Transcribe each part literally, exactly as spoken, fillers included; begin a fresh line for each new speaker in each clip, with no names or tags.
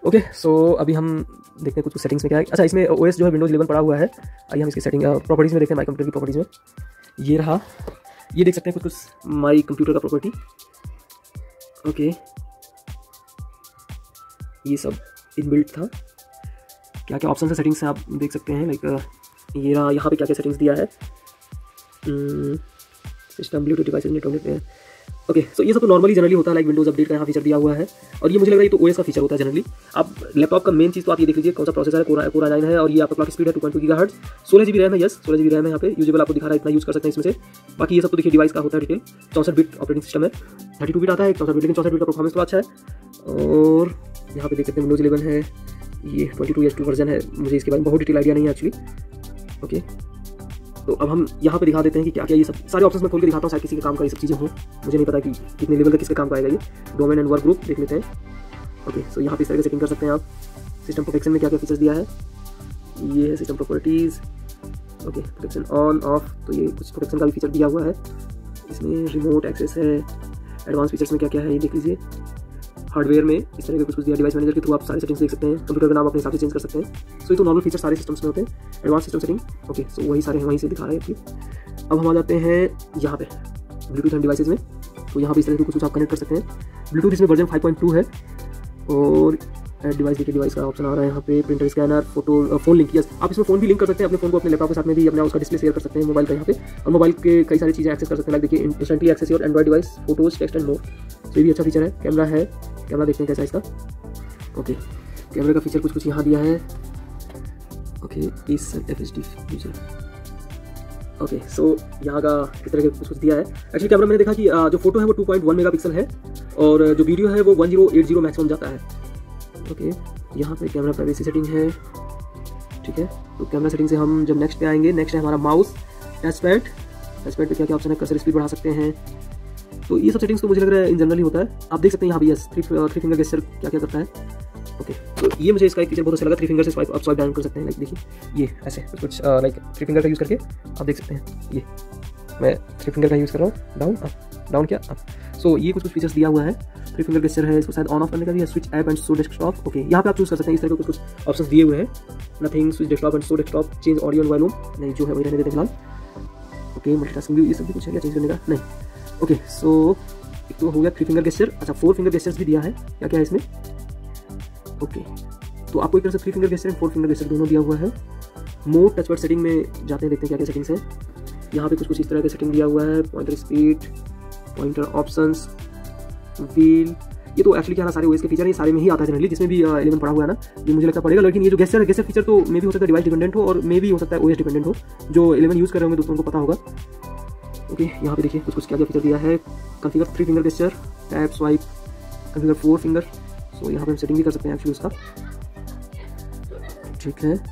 Okay so अभी हम देखते हैं कुछ कुछ सेटिंग्स में क्या है। अच्छा, इसमें ओएस जो है विंडोज इलेवन पड़ा हुआ है। आइए हम इसकी सेटिंग प्रॉपर्टीज़ में देखते हैं, माई कंप्यूटर की प्रॉपर्टीज़ में। ये रहा, ये देख सकते हैं कुछ कुछ माई कंप्यूटर का प्रॉपर्टी। ओके, ये सब इनबिल्ट था। क्या क्या ऑप्शन है सेटिंग्स से आप देख सकते हैं। लाइक ये रहा, यहाँ पे क्या क्या सेटिंग्स दिया है। System Bluetooth devices network. Okay so ये सब तो नॉर्मली जनरली होता है, लाइक विंडोज अपडेट का यहाँ फीचर दिया हुआ है। और ये मुझे लग रहा है तो ओएस का फीचर होता है जनरली। आप लैपटॉप का मेन चीज़ तो आप ये देख लीजिए कौन सा प्रोसेसर है, कोरा कोरा नाइन है, और ये आपका क्लॉक स्पीड है टू पॉइंट टू गीगाहर्ट्ज़, सोलह जीबी रैम है। यस, सोलह जीबी रैम है यहाँ पे यूजेबल, आपको दिखा रहा है, इतना यूज़ कर सकते हैं इसमें से। बाकी ये सब तो देखिए डिवाइस का होता है डिटेल। चौंसठ बिट ऑपरेटिंग सिस्टम है, थर्टी टू बिट आता है, चौंसठ बिट, लेकिन चौंसठ बिट का परफॉर्मेंस तो अच्छा है। और यहाँ पे देख सकते हैं विंडोज इलेवन है, ये twenty two S two version है। मुझे इसके बारे में बहुत डिटेल आइडिया नहीं है एक्चुअली। ओके तो अब हम यहाँ पे दिखा देते हैं कि क्या क्या ये सब सारे ऑप्शंस मैं खोल के दिखाता हूँ, शायद किसी के काम का ये सब चीज़ें हों। मुझे नहीं पता कि कितने लेवल का किसके काम का आएगा ये। डोमेन एंड वर्क ग्रुप देख लेते हैं। ओके सो यहाँ पे इस तरह की सेटिंग कर सकते हैं आप। सिस्टम प्रोटेक्शन में क्या क्या फीचर्स दिया है, ये है system properties. Okay, protection on off, तो ये कुछ प्रोटेक्शन का भी फीचर दिया हुआ है। इसमें रिमोट एक्सेस है। एडवांस फीचर्स में क्या क्या है ये देख लीजिए। हार्डवेयर में इस तरह के कुछ कुछ दिया, डिवाइस मैनेजर के थ्रू आप सारे सेटिंग्स देख सकते हैं। कंप्यूटर का नाम अपने हिसाब से चेंज कर सकते हैं। सो ये तो नॉर्मल फीचर सारे सिस्टम्स में होते हैं। Advance system setting, okay so वही सारे वहीं से दिखा रहे हैं एक्चुअली। अब हम आ जाते हैं यहाँ पे ब्लूटूथ एंड डिवाइसेज में। तो यहाँ पे इस तरह के कुछ कुछ आप कनेक्ट कर सकते हैं। ब्लूटूथ इसमें वर्जन फाइव पॉइंट टू है। और एड डिवाइस देखिए, डिवाइस का ऑप्शन आ रहा है यहाँ पे, printer, scanner, photo, phone link. Yes, आप इसमें फोन भी लिंक कर सकते हैं अपने फोन को अपने लैपटॉप के साथ में भी, अपना उसका डिस्प्ले शेयर कर सकते हैं मोबाइल का यहाँ पे। और मोबाइल के कई सारी चीज़ें एक्सेस कर सकते हैं, लाइक देखिए instantly access your Android device, photos, text and more. तो ये भी अच्छा फीचर है। कैमरा है, कैमरा देखते हैं कैसा है इसका। ओके, कैमरे का फीचर कुछ कुछ यहाँ दिया है। ओके, इस F H D feature. Okay so यहाँ का इस तरह के कुछ कुछ दिया है। एक्चुअली कैमरा मैंने देखा कि जो फोटो है वो टू पॉइंट वन मेगापिक्सल है, और जो वीडियो है वो one zero eight zero maximum जाता है। ओके, यहाँ पे कैमरा प्राइवेसी सेटिंग है। ठीक है, तो कैमरा सेटिंग से हम जब नेक्स्ट पे आएंगे, नेक्स्ट है हमारा mouse, touch pad. Touch pad पे क्या क्या ऑप्शन है, कर्सर स्पीड बढ़ा सकते हैं। तो ये सब सेटिंग्स तो मुझे लग रहा है इन जनरल ही होता है। आप देख सकते हैं यहाँ भी yes, three three finger gesture क्या क्या करता है। ओके तो ये मुझे इसका एक फीचर बहुत अच्छा लगा, थ्री फिंगर से स्वाइप अप स्वाइप डाउन कर सकते हैं। लाइक देखिए ये ऐसे कुछ कुछ लाइक थ्री फिंगर का यूज़ करके आप देख सकते हैं। ये मैं थ्री फिंगर का यूज़ कर रहा हूँ, डाउन अप, डाउन किया अप। सो ये कुछ कुछ फीचर्स दिया हुआ है। थ्री फिंगर गेस्चर है, इसको शायद ऑन ऑफ करने का भी है। Switch app and show desktop. Okay, यहाँ पे आप चूज कर सकते हैं, इस तरह के कुछ कुछ ऑप्शंस दिए हुए हैं। Nothing, switch desktop and show desktop, change audio and volume, नहीं जो है वही रहने देते फिलहाल। ओके, मल्टीटास्किंग व्यू, ये सब भी कुछ है क्या चेंज करने का, नहीं। ओके सो एक तो हो गया थ्री फिंगर गेस्चर। अच्छा, फोर फिंगर गेस्चर्स भी दिया है, क्या क्या है इसमें। ओके तो आपको एक तरह से three finger gesture and four finger gesture दोनों दिया हुआ है। मोड टचपैड सेटिंग में जाते हैं, देखते हैं क्या क्या सेटिंग्स हैं। यहाँ पे कुछ कुछ इस तरह का सेटिंग दिया हुआ है। Pointer speed, pointer options, wheel, ये तो एक्चुअली क्या सारे ओएस के फीचर है, सारे में ही आता है जनरली, जिसमें भी इलेवन पड़ा हुआ है ना, ये मुझे लगता पड़ेगा। लेकिन ये जो गेस्चर है, गेस्चर फीचर तो मे भी हो सकता है डिवाइस डिपेंडेंट हो, और मे भी हो सकता है ओएस डिपेंडेंट हो। जो इलेवन यूज़ कर रहे होंगे दोस्तों को पता होगा। ओके, यहाँ पे देखिए कुछ कुछ क्या क्या फीचर दिया है। Configure three finger gesture, tap swipe, configure four finger. So यहाँ पे हम सेटिंग भी कर सकते हैं एक्चुअली उसका। ठीक है,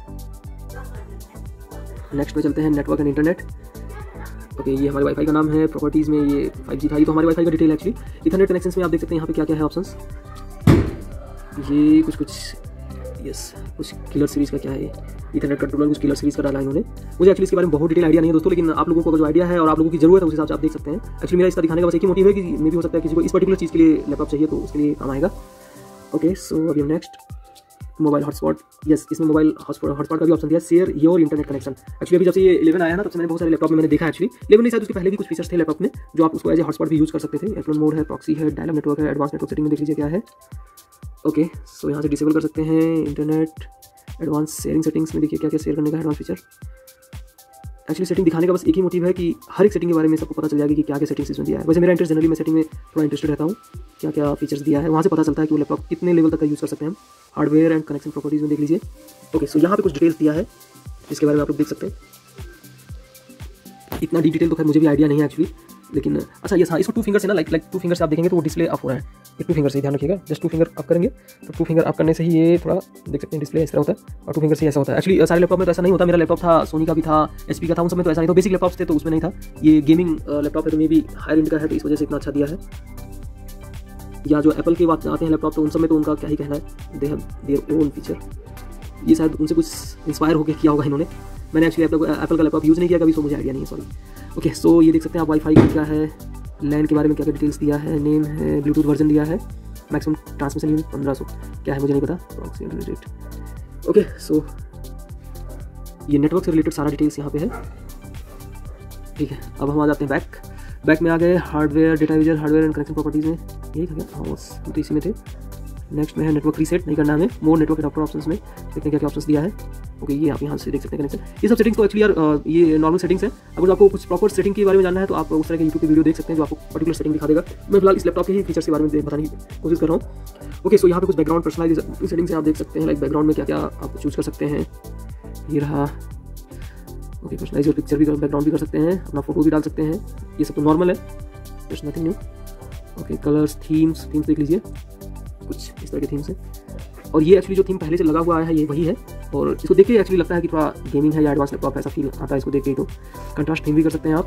नेक्स्ट पे चलते हैं, नेटवर्क एंड इंटरनेट। ओके, ये हमारे वाईफाई का नाम है। प्रॉपर्टीज़ में ये फाइव जी था, ये तो हमारे वाईफाई का डिटेल एक्चुअली। इथरनेट कनेक्शंस में आप देख सकते हैं यहाँ पे क्या क्या है ऑप्शंस। ये कुछ कुछ यस, कुछ किलर सीरीज़ का क्या है ये, इथरनेट कंट्रोलर कुछ किलर सीरीज़ का डाला इन्होंने। मुझे एक्चुअली इसके बारे में बहुत डिटेल आइडिया नहीं है दोस्तों, लेकिन आप लोगों को जो आइडिया है और आप लोगों की जरूरत है उस हिसाब से आप देख सकते हैं। एक्चुअली मेरा इसका दिखाने का बस एक ही मोटिव है कि मे भी हो सकता है किसी को इस पर्टिकुलर चीज़ के लिए लैपटॉप चाहिए तो उसके लिए काम आएगा। ओके सो अभी हम नेक्स्ट मोबाइल हॉटस्पॉट। यस, इसमें मोबाइल हॉटस्पॉट हॉटस्पॉट का भी ऑप्शन दिया, share your internet connection. Actually अभी जब से ये इलेवन आया ना, तब से मैंने बहुत सारे लैपटॉप में मैंने देखा एक्चुअली। इलेवन नहीं शायद उसके पहले भी कुछ फीचर्स थे लैपटॉप में जो आप उसको एज ए हॉटस्पॉट भी यूज़ कर सकते थे। एयरप्लेन मोड है, प्रॉक्सी है, डायलअप नेटवर्क है, एडवांस नेटवर्क सेटिंग में देख लीजिए क्या है। ओके सो यहाँ से डिसेबल कर सकते हैं इंटरनेट। एडवांस शेयरिंग सेटिंग्स में देखिए क्या क्या शेयर करने का एडवांस फीचर। एक्चुअली सेटिंग दिखाने का बस एक ही मोटिव है कि हर एक सेटिंग के बारे में सबको पता चल जाएगी कि क्या क्या सेटिंग्स इसमें दिया है। वैसे मेरा इंटरेस्ट जनरली मैं सेटिंग में थोड़ा इंटरेस्टेड रहता हूँ, क्या क्या फीचर्स दिया है, वहाँ से पता चलता है कि वो लैपटॉप कितने लेवल तक का यूज़ कर सकते हैं हम। हार्डवेयर एंड कनेक्शन प्रॉपर्टीज़ में देख लीजिए। ओके सो यहाँ पे कुछ डिटेल्स दिया है जिसके बारे में आप लोग देख सकते हैं। इतना डिटेल तो खैर मुझे भी आइडिया नहीं है एक्चुअली, लेकिन अच्छा ये हाँ, इसको टू फिंगर से ना लाइक लाइक टू फिंगर से आप देखेंगे तो वो डिस्प्ले अप हो रहा है। ये टू फिंगर से ध्यान रखिएगा, जस्ट टू फिंगर अप करेंगे तो टू फिंगर अप करने से ही ये थोड़ा देख सकते हैं डिस्प्ले इस तरह होता है, और टू फिंगर से ऐसा होता है। एक्चुअली सारे लैपटॉप में तो ऐसा नहीं होता। मेरा लैपटॉप था, सोनी का भी था, एचपी का था, उन सब में तो ऐसा नहीं था। बेसिक लैपटॉप्स थे तो उसमें नहीं था। ये गेमिंग लैपटॉप है तो मे भी हायर एंड का है तो इस वजह से इतना अच्छा दिया है। या जो एप्पल के बात आते हैं लैपटॉप तो उन सब में तो उनका क्या ही कहना है, they have their own feature. ये शायद उनसे कुछ इंस्पायर होकर किया होगा इन्होंने। मैंने एक्चुअली एप्पल का लैपटॉप यूज़ नहीं किया कभी, सो मुझे आइडिया नहीं है, सॉरी। ओके सो ये देख सकते हैं आप वाईफाई का क्या है, लैन के बारे में क्या क्या डिटेल्स दिया है, नेम है, ब्लूटूथ वर्जन दिया है। मैक्सिमम ट्रांसमिशन यूनिट पंद्रह सौ क्या है मुझे नहीं पता। रेट ओके, सो ये नेटवर्क से रिलेटेड सारा डिटेल्स यहाँ पे है, ठीक है। अब हम आ जाते हैं बैक बैक में आ गए, hardware data user, hardware and connection properties में यही था क्या, हाँ बस तो इसी में थे। नेक्स्ट में है नेटवर्क रीसेट, नहीं करना हमें। मोर नेटवर्क एडाप्टर ऑप्शंस में देखते हैं क्या क्या ऑप्शंस दिया है। ओके, ये आप यहाँ से देख सकते हैं कनेक्शन। ये सब सेटिंग्स तो एक्चुअली यार ये नॉर्मल सेटिंग्स है। अगर आपको कुछ प्रॉपर सेटिंग के बारे में जानना है तो आप उस तरह के यूट्यूब की वीडियो देख सकते हैं जो आपको पर्टिकुलर सेटिंग दिखा देगा। मैं फिलहाल इस लैपटॉप के ही फीचर्स के बारे में बताने की कोशिश कर रहा हूँ। ओके, सो यहाँ पे कुछ बैकग्राउंड पर्सनलाइज सेटिंग्स आप देख सकते हैं, लाइक बैकग्राउंड में क्या क्या आप चूज़ कर सकते हैं। ये रहा, ओके, पर्सनलाइज और पिक्चर भी बैकग्राउंड भी कर सकते हैं, अपना फोटो भी डाल सकते हैं। ये सब तो नॉर्मल है, just nothing new. Okay, colours, themes themes देख लीजिए, कुछ इस तरह के थीम्स हैं। और ये एक्चुअली जो थीम पहले से लगा हुआ है ये वही है, और इसको देख के एक्चुअली लगता है कि थोड़ा गेमिंग है या एडवांस लैपटॉप, ऐसा फील आता है इसको देख के। तो कंट्रास्ट थीम भी कर सकते हैं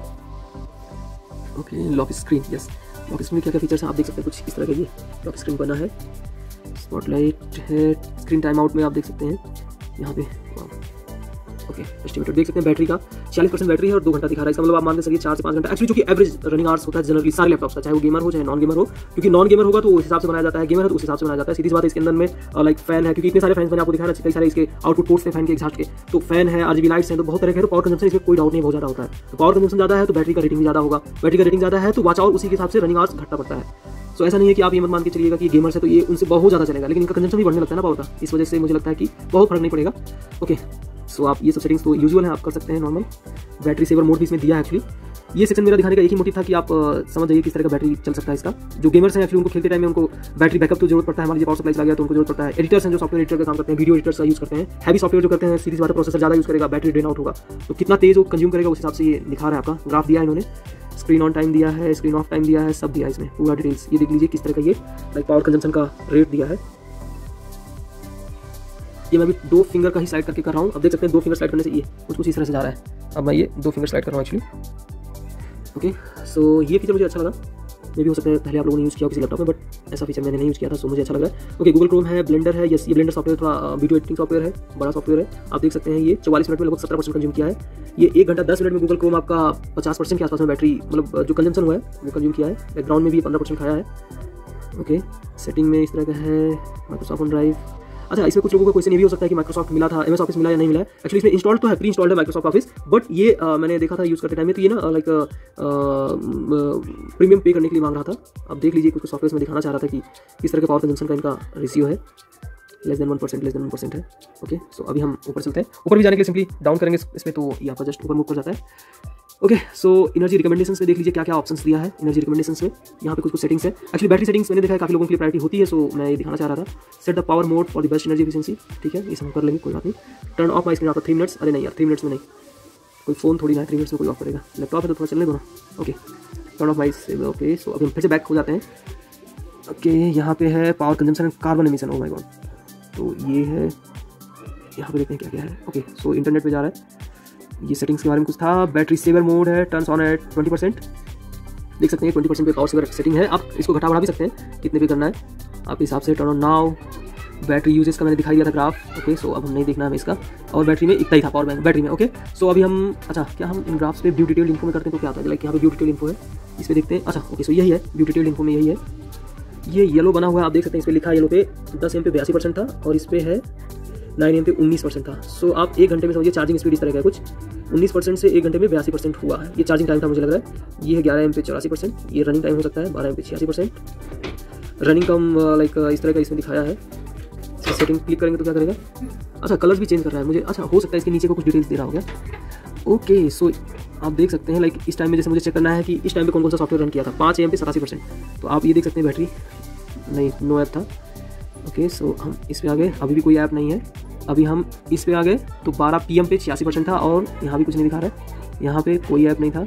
आप। Okay, lock screen, yes, lock screen में क्या क्या फीचर्स हैं आप देख सकते हैं, कुछ इस तरह का ये लॉक स्क्रीन बना है। स्पॉटलाइट है, स्क्रीन टाइम आउट में आप देख सकते हैं यहाँ पे। ओके, एस्टिमेटेड देख सकते हैं बैटरी का चालीस परसेंट बैटरी है और दो घंटा दिखा रहा है। इसका मतलब आप मान के चलिए चार से पाँच घंटा एक्चुअली, जो कि एवरेज रनिंग आवर्स होता है जनरली सारे लैपटॉप्स का, चाहे वो गेमर हो चाहे नॉन गेमर हो, क्योंकि नॉन गेमर होगा तो उस हिसाब से बनाया जाता है, गेमर है तो उस हिसाब से बनाया जाता है। सीधी बात है, इसके अंदर में लाइक फैन है, क्योंकि इतने सारे फैन मैंने आपको दिखाया ना, कई सारे इसके आउटपुट पोर्ट्स हैं फैन के एग्जॉस्ट के, तो फैन है, आरजीबी लाइट्स हैं, तो बहुत तरह के, तो पावर कंजम्पशन इसमें कोई डाउट नहीं बहुत ज़्यादा होता है। तो पावर कंजम्पशन ज़्यादा है तो बैटरी का रेटिंग भी ज़्यादा होगा, बैटरी का रेटिंग ज़्यादा है तो वाच आवर उसी के हिसाब से रनिंग आवर्स घटना पड़ता है। सो ऐसा नहीं है कि आप ये मत मान के चलिएगा कि गेमर्स है तो ये उनसे बहुत ज़्यादा चलेगा, लेकिन इनका कंजम्पशन भी बढ़ने लगता है ना पावर का, इस वजह से मुझे लगता है कि बहुत फर्क नहीं पड़ेगा। ओके, सो so, आप ये सब सेटिंग्स तो यूजुअल है, आप कर सकते हैं नॉर्मल। बैटरी सेवर मोड भी इसमें दिया है एक्चुअली। ये सेक्शन मेरा दिखाने का एक ही मोटिव था कि आप uh, समझ जाइए किस तरह का बैटरी चल सकता है इसका। जो गेमर्स हैं एक्चुअली उनको खेलते टाइम में उनको बैटरी बैकअप तो जरूरत पड़ता है, हमारे पावर सप्लाई चला गया तो उनको जरूरत पड़ता है। एडिटर्स हैं जो सॉफ्टवेयर एडिटर का काम करते हैं, वीडियो एडिटर्स का यूज़ करते हैं, हैवी सॉफ्टवेयर जो करते हैं, सीरीज वाला प्रोसेसर ज़्यादा यूज़ करेगा, बैटरी ड्रेन आउट होगा, तो कितना तेज वो कंज्यूम करेगा उस हिसाब से ये दिखा रहा है। आपका ग्राफ दिया है इन्होंने, स्क्रीन ऑन टाइम दिया है, स्क्रीन ऑफ टाइम दिया है, सब दिया है इसमें पूरा डिटेल्स। ये देख लीजिए किस तरह का ये लाइक पावर कंजम्पशन का रेट दिया है। ये मैं अभी दो फिंगर का ही स्लाइड करके कर रहा हूँ, अब देख सकते हैं दो फिंगर स्लाइड करने से ये कुछ कुछ इस तरह से जा रहा है। अब मैं ये दो फिंगर स्लाइड कर रहा हूँ एक्चुअली। ओके, सो ये फीचर मुझे अच्छा लगा, मे भी हो सकता है पहले आप लोगों ने यूज़ किया किसी लैपटॉप में, बट ऐसा फीचर मैंने नहीं यूज़ किया था, सो मुझे अच्छा लग रहा है। ओके, गूगल क्रोम है, ब्लेंडर है, यस ये ब्लेंडर सॉफ्टवेयर थोड़ा वीडियो एडिटिंग सॉफ्टवेयर है, बड़ा सॉफ्टवेयर है। आप देख सकते हैं ये चौवालीस मिनट में लगभग सत्रह परसेंट कंज्यूम किया है। ये एक घंटा दस मिनट में गूगल क्रोम आपका पचास परसेंट के आसपास में बैटरी मतलब जो कंजम्पशन हुआ है वो कंज्यूम किया है। बैकग्राउंड में भी पंद्रह परसेंट खाया है। ओके, सेटिंग में इस तरह का है, माइक्रोसॉफ्ट वन ड्राइव। अच्छा, इसमें कुछ लोगों का क्वेश्चन ये भी हो सकता है कि माइक्रोसॉफ्ट मिला था, एमएस ऑफिस मिला या नहीं मिला है। एक्चुअली इसमें इंस्टॉल तो है, प्री इंस्टॉल्ड है माइक्रोसॉफ्ट ऑफिस, बट ये आ, मैंने देखा था यूज़ करते टाइम में तो ये ना लाइक प्रीमियम पे करने के लिए मांग रहा था। अब देख लीजिए कुछ कुछ सॉफ्टवेयर में दिखाना चाह रहा था कि किस तरह के पावर कंजम्पशन का इनका रेशियो है, less than one percent less than one percent है। ओके, सो अभी हम ऊपर चलते हैं। ऊपर भी जाने के लिए सिंपली डाउन करेंगे इसमें तो ये आपका जस्ट ऊपर मूव कर जाता है। ओके, सो एनर्जी रिकमेंडेशंस में देख लीजिए क्या क्या ऑप्शंस दिया है। एनर्जी रिकमेंडेशंस में यहाँ पे कुछ कुछ सेटिंग्स है। एक्चुअली बैटरी सेटिंग्स मैंने देखा है काफ़ी लोगों के लिए प्रायोरिटी होती है, सो मैं ये दिखाना चाह रहा था। Set the power mode for the best energy efficiency, ठीक है, ये सब कर लेंगे, कोई बात नहीं। Turn off my screen after three minutes, अरे नहीं यार थ्री मिनट्स में नहीं, कोई फोन थोड़ी ना थ्री मिनट्स में कोई ऑफ करेगा, लैपटॉप है तो थोड़ा चलने दो ना। Okay, turn off my, okay, so अभी हम फिर से बैक हो जाते हैं। ओके, यहाँ पे है power consumption and carbon emission, oh my God, तो ये है, यहाँ पे देखते हैं क्या क्या है। ओके, सो इंटरनेट पे जा रहा है, ये सेटिंग्स के बारे में कुछ था। बैटरी सेवर मोड है, turns on at twenty percent, देख सकते हैं ट्वेंटी परसेंट पे पावर सेवर सेटिंग है। आप इसको घटा बढ़ा भी सकते हैं, कितने पे करना है आपके हिसाब से। Turn on now, battery uses का मैंने दिखाई दिया था ग्राफ। ओके, सो अब हम नहीं देखना है इसका, और बैटरी में इतना ही था पावर बैंक बैटरी में। ओके, सो अभी हम, अच्छा क्या हम इन ग्राफ्स पे व्यू डिटेल इन्फो में करते हैं तो क्या आता है, लाइक यहाँ पे व्यू डिटेल इन्फो है, इस पर देखते हैं। अच्छा ओके, सो यही है व्यू डिटेल इन्फो में, यही है, ये येलो बना हुआ है, आप देख सकते हैं। इस पर लिखा है येलो पे दस एम पे बयासी परसेंट था, और इस पे है नाइन एम पे उन्नीस परसेंट था। सो आप एक घंटे में समझिए चार्जिंग स्पीड इस तरह का है कुछ, उन्नीस परसेंट से एक घंटे में बयासी परसेंट हुआ है। ये चार्जिंग टाइम था मुझे लग रहा है। ये है ग्यारह एम पे चौरासी परसेंट, ये रनिंग टाइम हो सकता है बारह एम पे छियासी परसेंट, रनिंग कम लाइक इस तरह का इसमें दिखाया है। सेटिंग क्लिक करेंगे तो क्या करेगा, अच्छा कलर्स भी चेंज कर रहा है मुझे, अच्छा हो सकता है इसके नीचे को कुछ डिटेल्स दे रहा होगा। ओके, सो आप देख सकते हैं लाइक इस टाइम में जैसे मुझे चेक करना है कि इस टाइम पे कौन कौन सा सॉफ्टवेयर रन किया था। पाँच एम पे सतासी परसेंट, तो आप ये देख सकते हैं बैटरी नहीं, नो ऐप था। ओके, सो हम इस पर आ गए, अभी भी कोई ऐप नहीं है। अभी हम इस पे आ गए तो बारह पी एम पे छियासी परसेंट था, और यहाँ भी कुछ नहीं दिखा रहा है, यहाँ पे कोई ऐप नहीं था।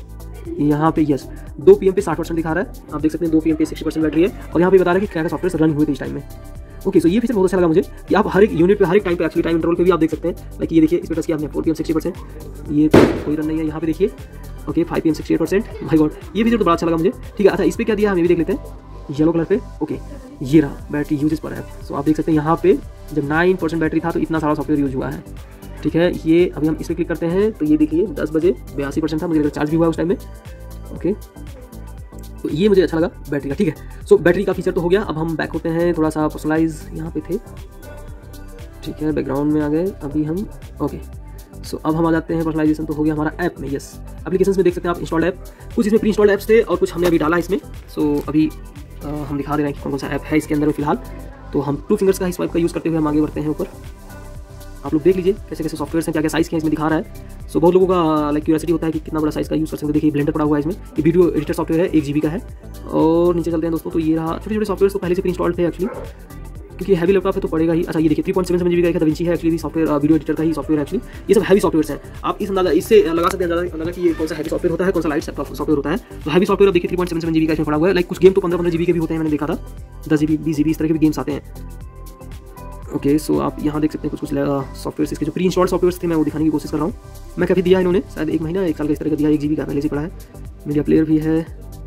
यहाँ पे यस दो पी एम पे साठ परसेंट दिखा रहा है, आप देख सकते हैं दो पी एम पे सिक्सटी परसेंट बैटरी है, और यहाँ पे बता रहा है कि क्या क्या सॉफ्टवेयर रन हुए थे इस टाइम में। ओके, सो ये फीचर बहुत अच्छा लगा मुझे कि आप हर एक यूनिट पे हर एक टाइम पे एक्चुअली टाइम इंटरवल पे भी आप देख सकते हैं। लाइक ये देखिए, इस पे टच किया आपने four P M sixty percent, ये कोई रन नहीं है। यहाँ पे देखिए okay five P M sixty eight percent, my God ये फीचर तो बड़ा अच्छा लगा मुझे, ठीक है। अच्छा इस पर क्या दिया हमें भी देख लेते हैं, येलो कलर पे। ओके, ये रहा बैटरी यूजेस पर ऐप। सो आप देख सकते हैं यहाँ पे जब नाइन परसेंट बैटरी था तो इतना सारा सॉफ्टवेयर यूज हुआ है, ठीक है। ये अभी हम इस पर क्लिक करते हैं तो ये देखिए दस बजे बयासी परसेंट था, मुझे चार्ज भी हुआ उस टाइम में। ओके, तो ये मुझे अच्छा लगा बैटरी का, ठीक है। सो बैटरी का फीचर तो हो गया। अब हम बैक होते हैं, थोड़ा सा पर्सनलाइज यहाँ पे थे, ठीक है, बैकग्राउंड में आ गए अभी हम। ओके, सो अब हम आ जाते हैं, पर्सनलाइजेशन तो हो गया हमारा ऐप में। यस, एप्लीकेशंस में देख सकते हैं आप इंस्टॉल्ड ऐप, कुछ इसमें प्री इंस्टॉल्ड ऐप्स थे और कुछ हमने अभी डाला इसमें। सो अभी आ, हम दिखा दे रहे हैं कि कौन कौन सा ऐप है इसके अंदर में फिलहाल। तो हम टू फिंगर्स का ही स्वाइप का यूज़ करते हुए हम आगे बढ़ते हैं ऊपर। आप लोग देख लीजिए कैसे कैसे सॉफ्टवेयर हैं, क्या क्या साइज़ के इसमें दिखा रहा है। सो बहुत लोगों का लाइक क्यूरियोसिटी होता है कि कितना बड़ा साइज़ का यूज़ कर सकते हैं। देखिए ब्लेंडर पड़ा हुआ है इसमें, ये वीडियो एडिटर सॉफ्टवेयर है, एक जीबी का है। और नीचे चलते हैं दोस्तों, तो ये रहा, छोटे छोटे सॉफ्टवेयर तो पहले से प्री इंस्टॉल्ड थे एक्चुअली, क्योंकि हैवी लैपटॉप है तो पड़ेगा ही। अच्छा ये देखिए three point seven seven GB का दा विंची है एक्चुअली, सॉफ्टवेयर वीडियो एडिटर का ही सॉफ्टवेयर है एक्चुअली। ये सब हैवी सॉफ्टवेयर हैं, आप इस अंदाजा इससे लगा सकते हैं अंदाजा अंदाजा कि ये कौन सा हैवी सॉफ्टवेयर होता है, कौन सा लाइट सॉफ्टवेयर होता है। तो हैवी सॉफ्टवेयर देखिए three point seven seven GB का इसमें पड़ा हुआ है। लाइक कुछ गेम तो पंद्रह पंद्रह जीबी के भी होते हैं, मैंने देखा था, दस जीबी बीस जीबी इस तरह के भी गेम्स आते हैं। ओके, सो आप यहाँ देख सकते हैं कुछ कुछ सॉफ्टवेयर इसके जो प्री इंस्टॉल्ड सॉफ्टवेयर थे, मैं वो दिखाने की कोशिश कर रहा हूँ। मैं काफ़ी दिया इन्होंने, शायद एक महीना एक साल का इस तरह का दिया, एक जीबी का पहले से पड़ा है। मीडिया प्लेयर भी है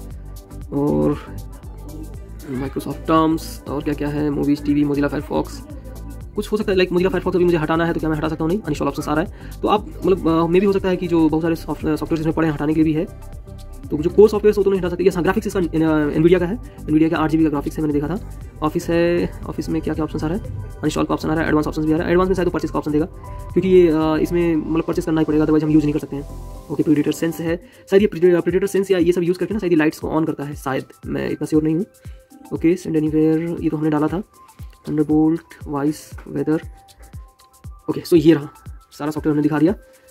और माइक्रोसॉफ्ट टर्म्स और क्या क्या है, मूवीज, टीवी, मोजिला फायरफॉक्स, कुछ हो सकता है। लाइक मोजिला फायरफॉक्स अभी मुझे हटाना है तो क्या मैं हटा सकता हूँ? नहीं, अनइंस्टॉल ऑप्शन आ रहा है। तो आप मतलब मे भी हो सकता है कि जो बहुत सारे सॉफ्टवेयर इसमें पड़े हैं हटाने के लिए भी है, तो जो कोर सॉफ्टवेयर हो तो नहीं हटा सकते। या ग्राफिक्स इसका एनवीडिया का है, एनवीडिया का आठ जीबी का ग्राफिक्स है, मैंने देखा था। ऑफिस है, ऑफिस में क्या क्या ऑप्शन आ रहा है, अनइंस्टॉल का ऑप्शन आ रहा है, एडवांस ऑप्शन भी आ रहा है। एडवांस में शायद परचेस का ऑप्शन देगा, क्योंकि ये इसमें मतलब परचेस करना ही पड़ेगा, अदरवाइज हम यूज़ नहीं कर सकते हैं। ओके, प्रीडेटर सेंस है, शायद ये प्रीडेटर सेंस या ये सब यूज़ करके ना शायद ये लाइट्स को ऑन करता है, शायद, मैं इतना श्योर नहीं हूँ। ओके, सेंड एनीवेयर ये तो हमने डाला था, Thunderbolt, voice, weather. Okay, so ये रहा सारा सॉफ्टवेयर हमने दिखा दिया।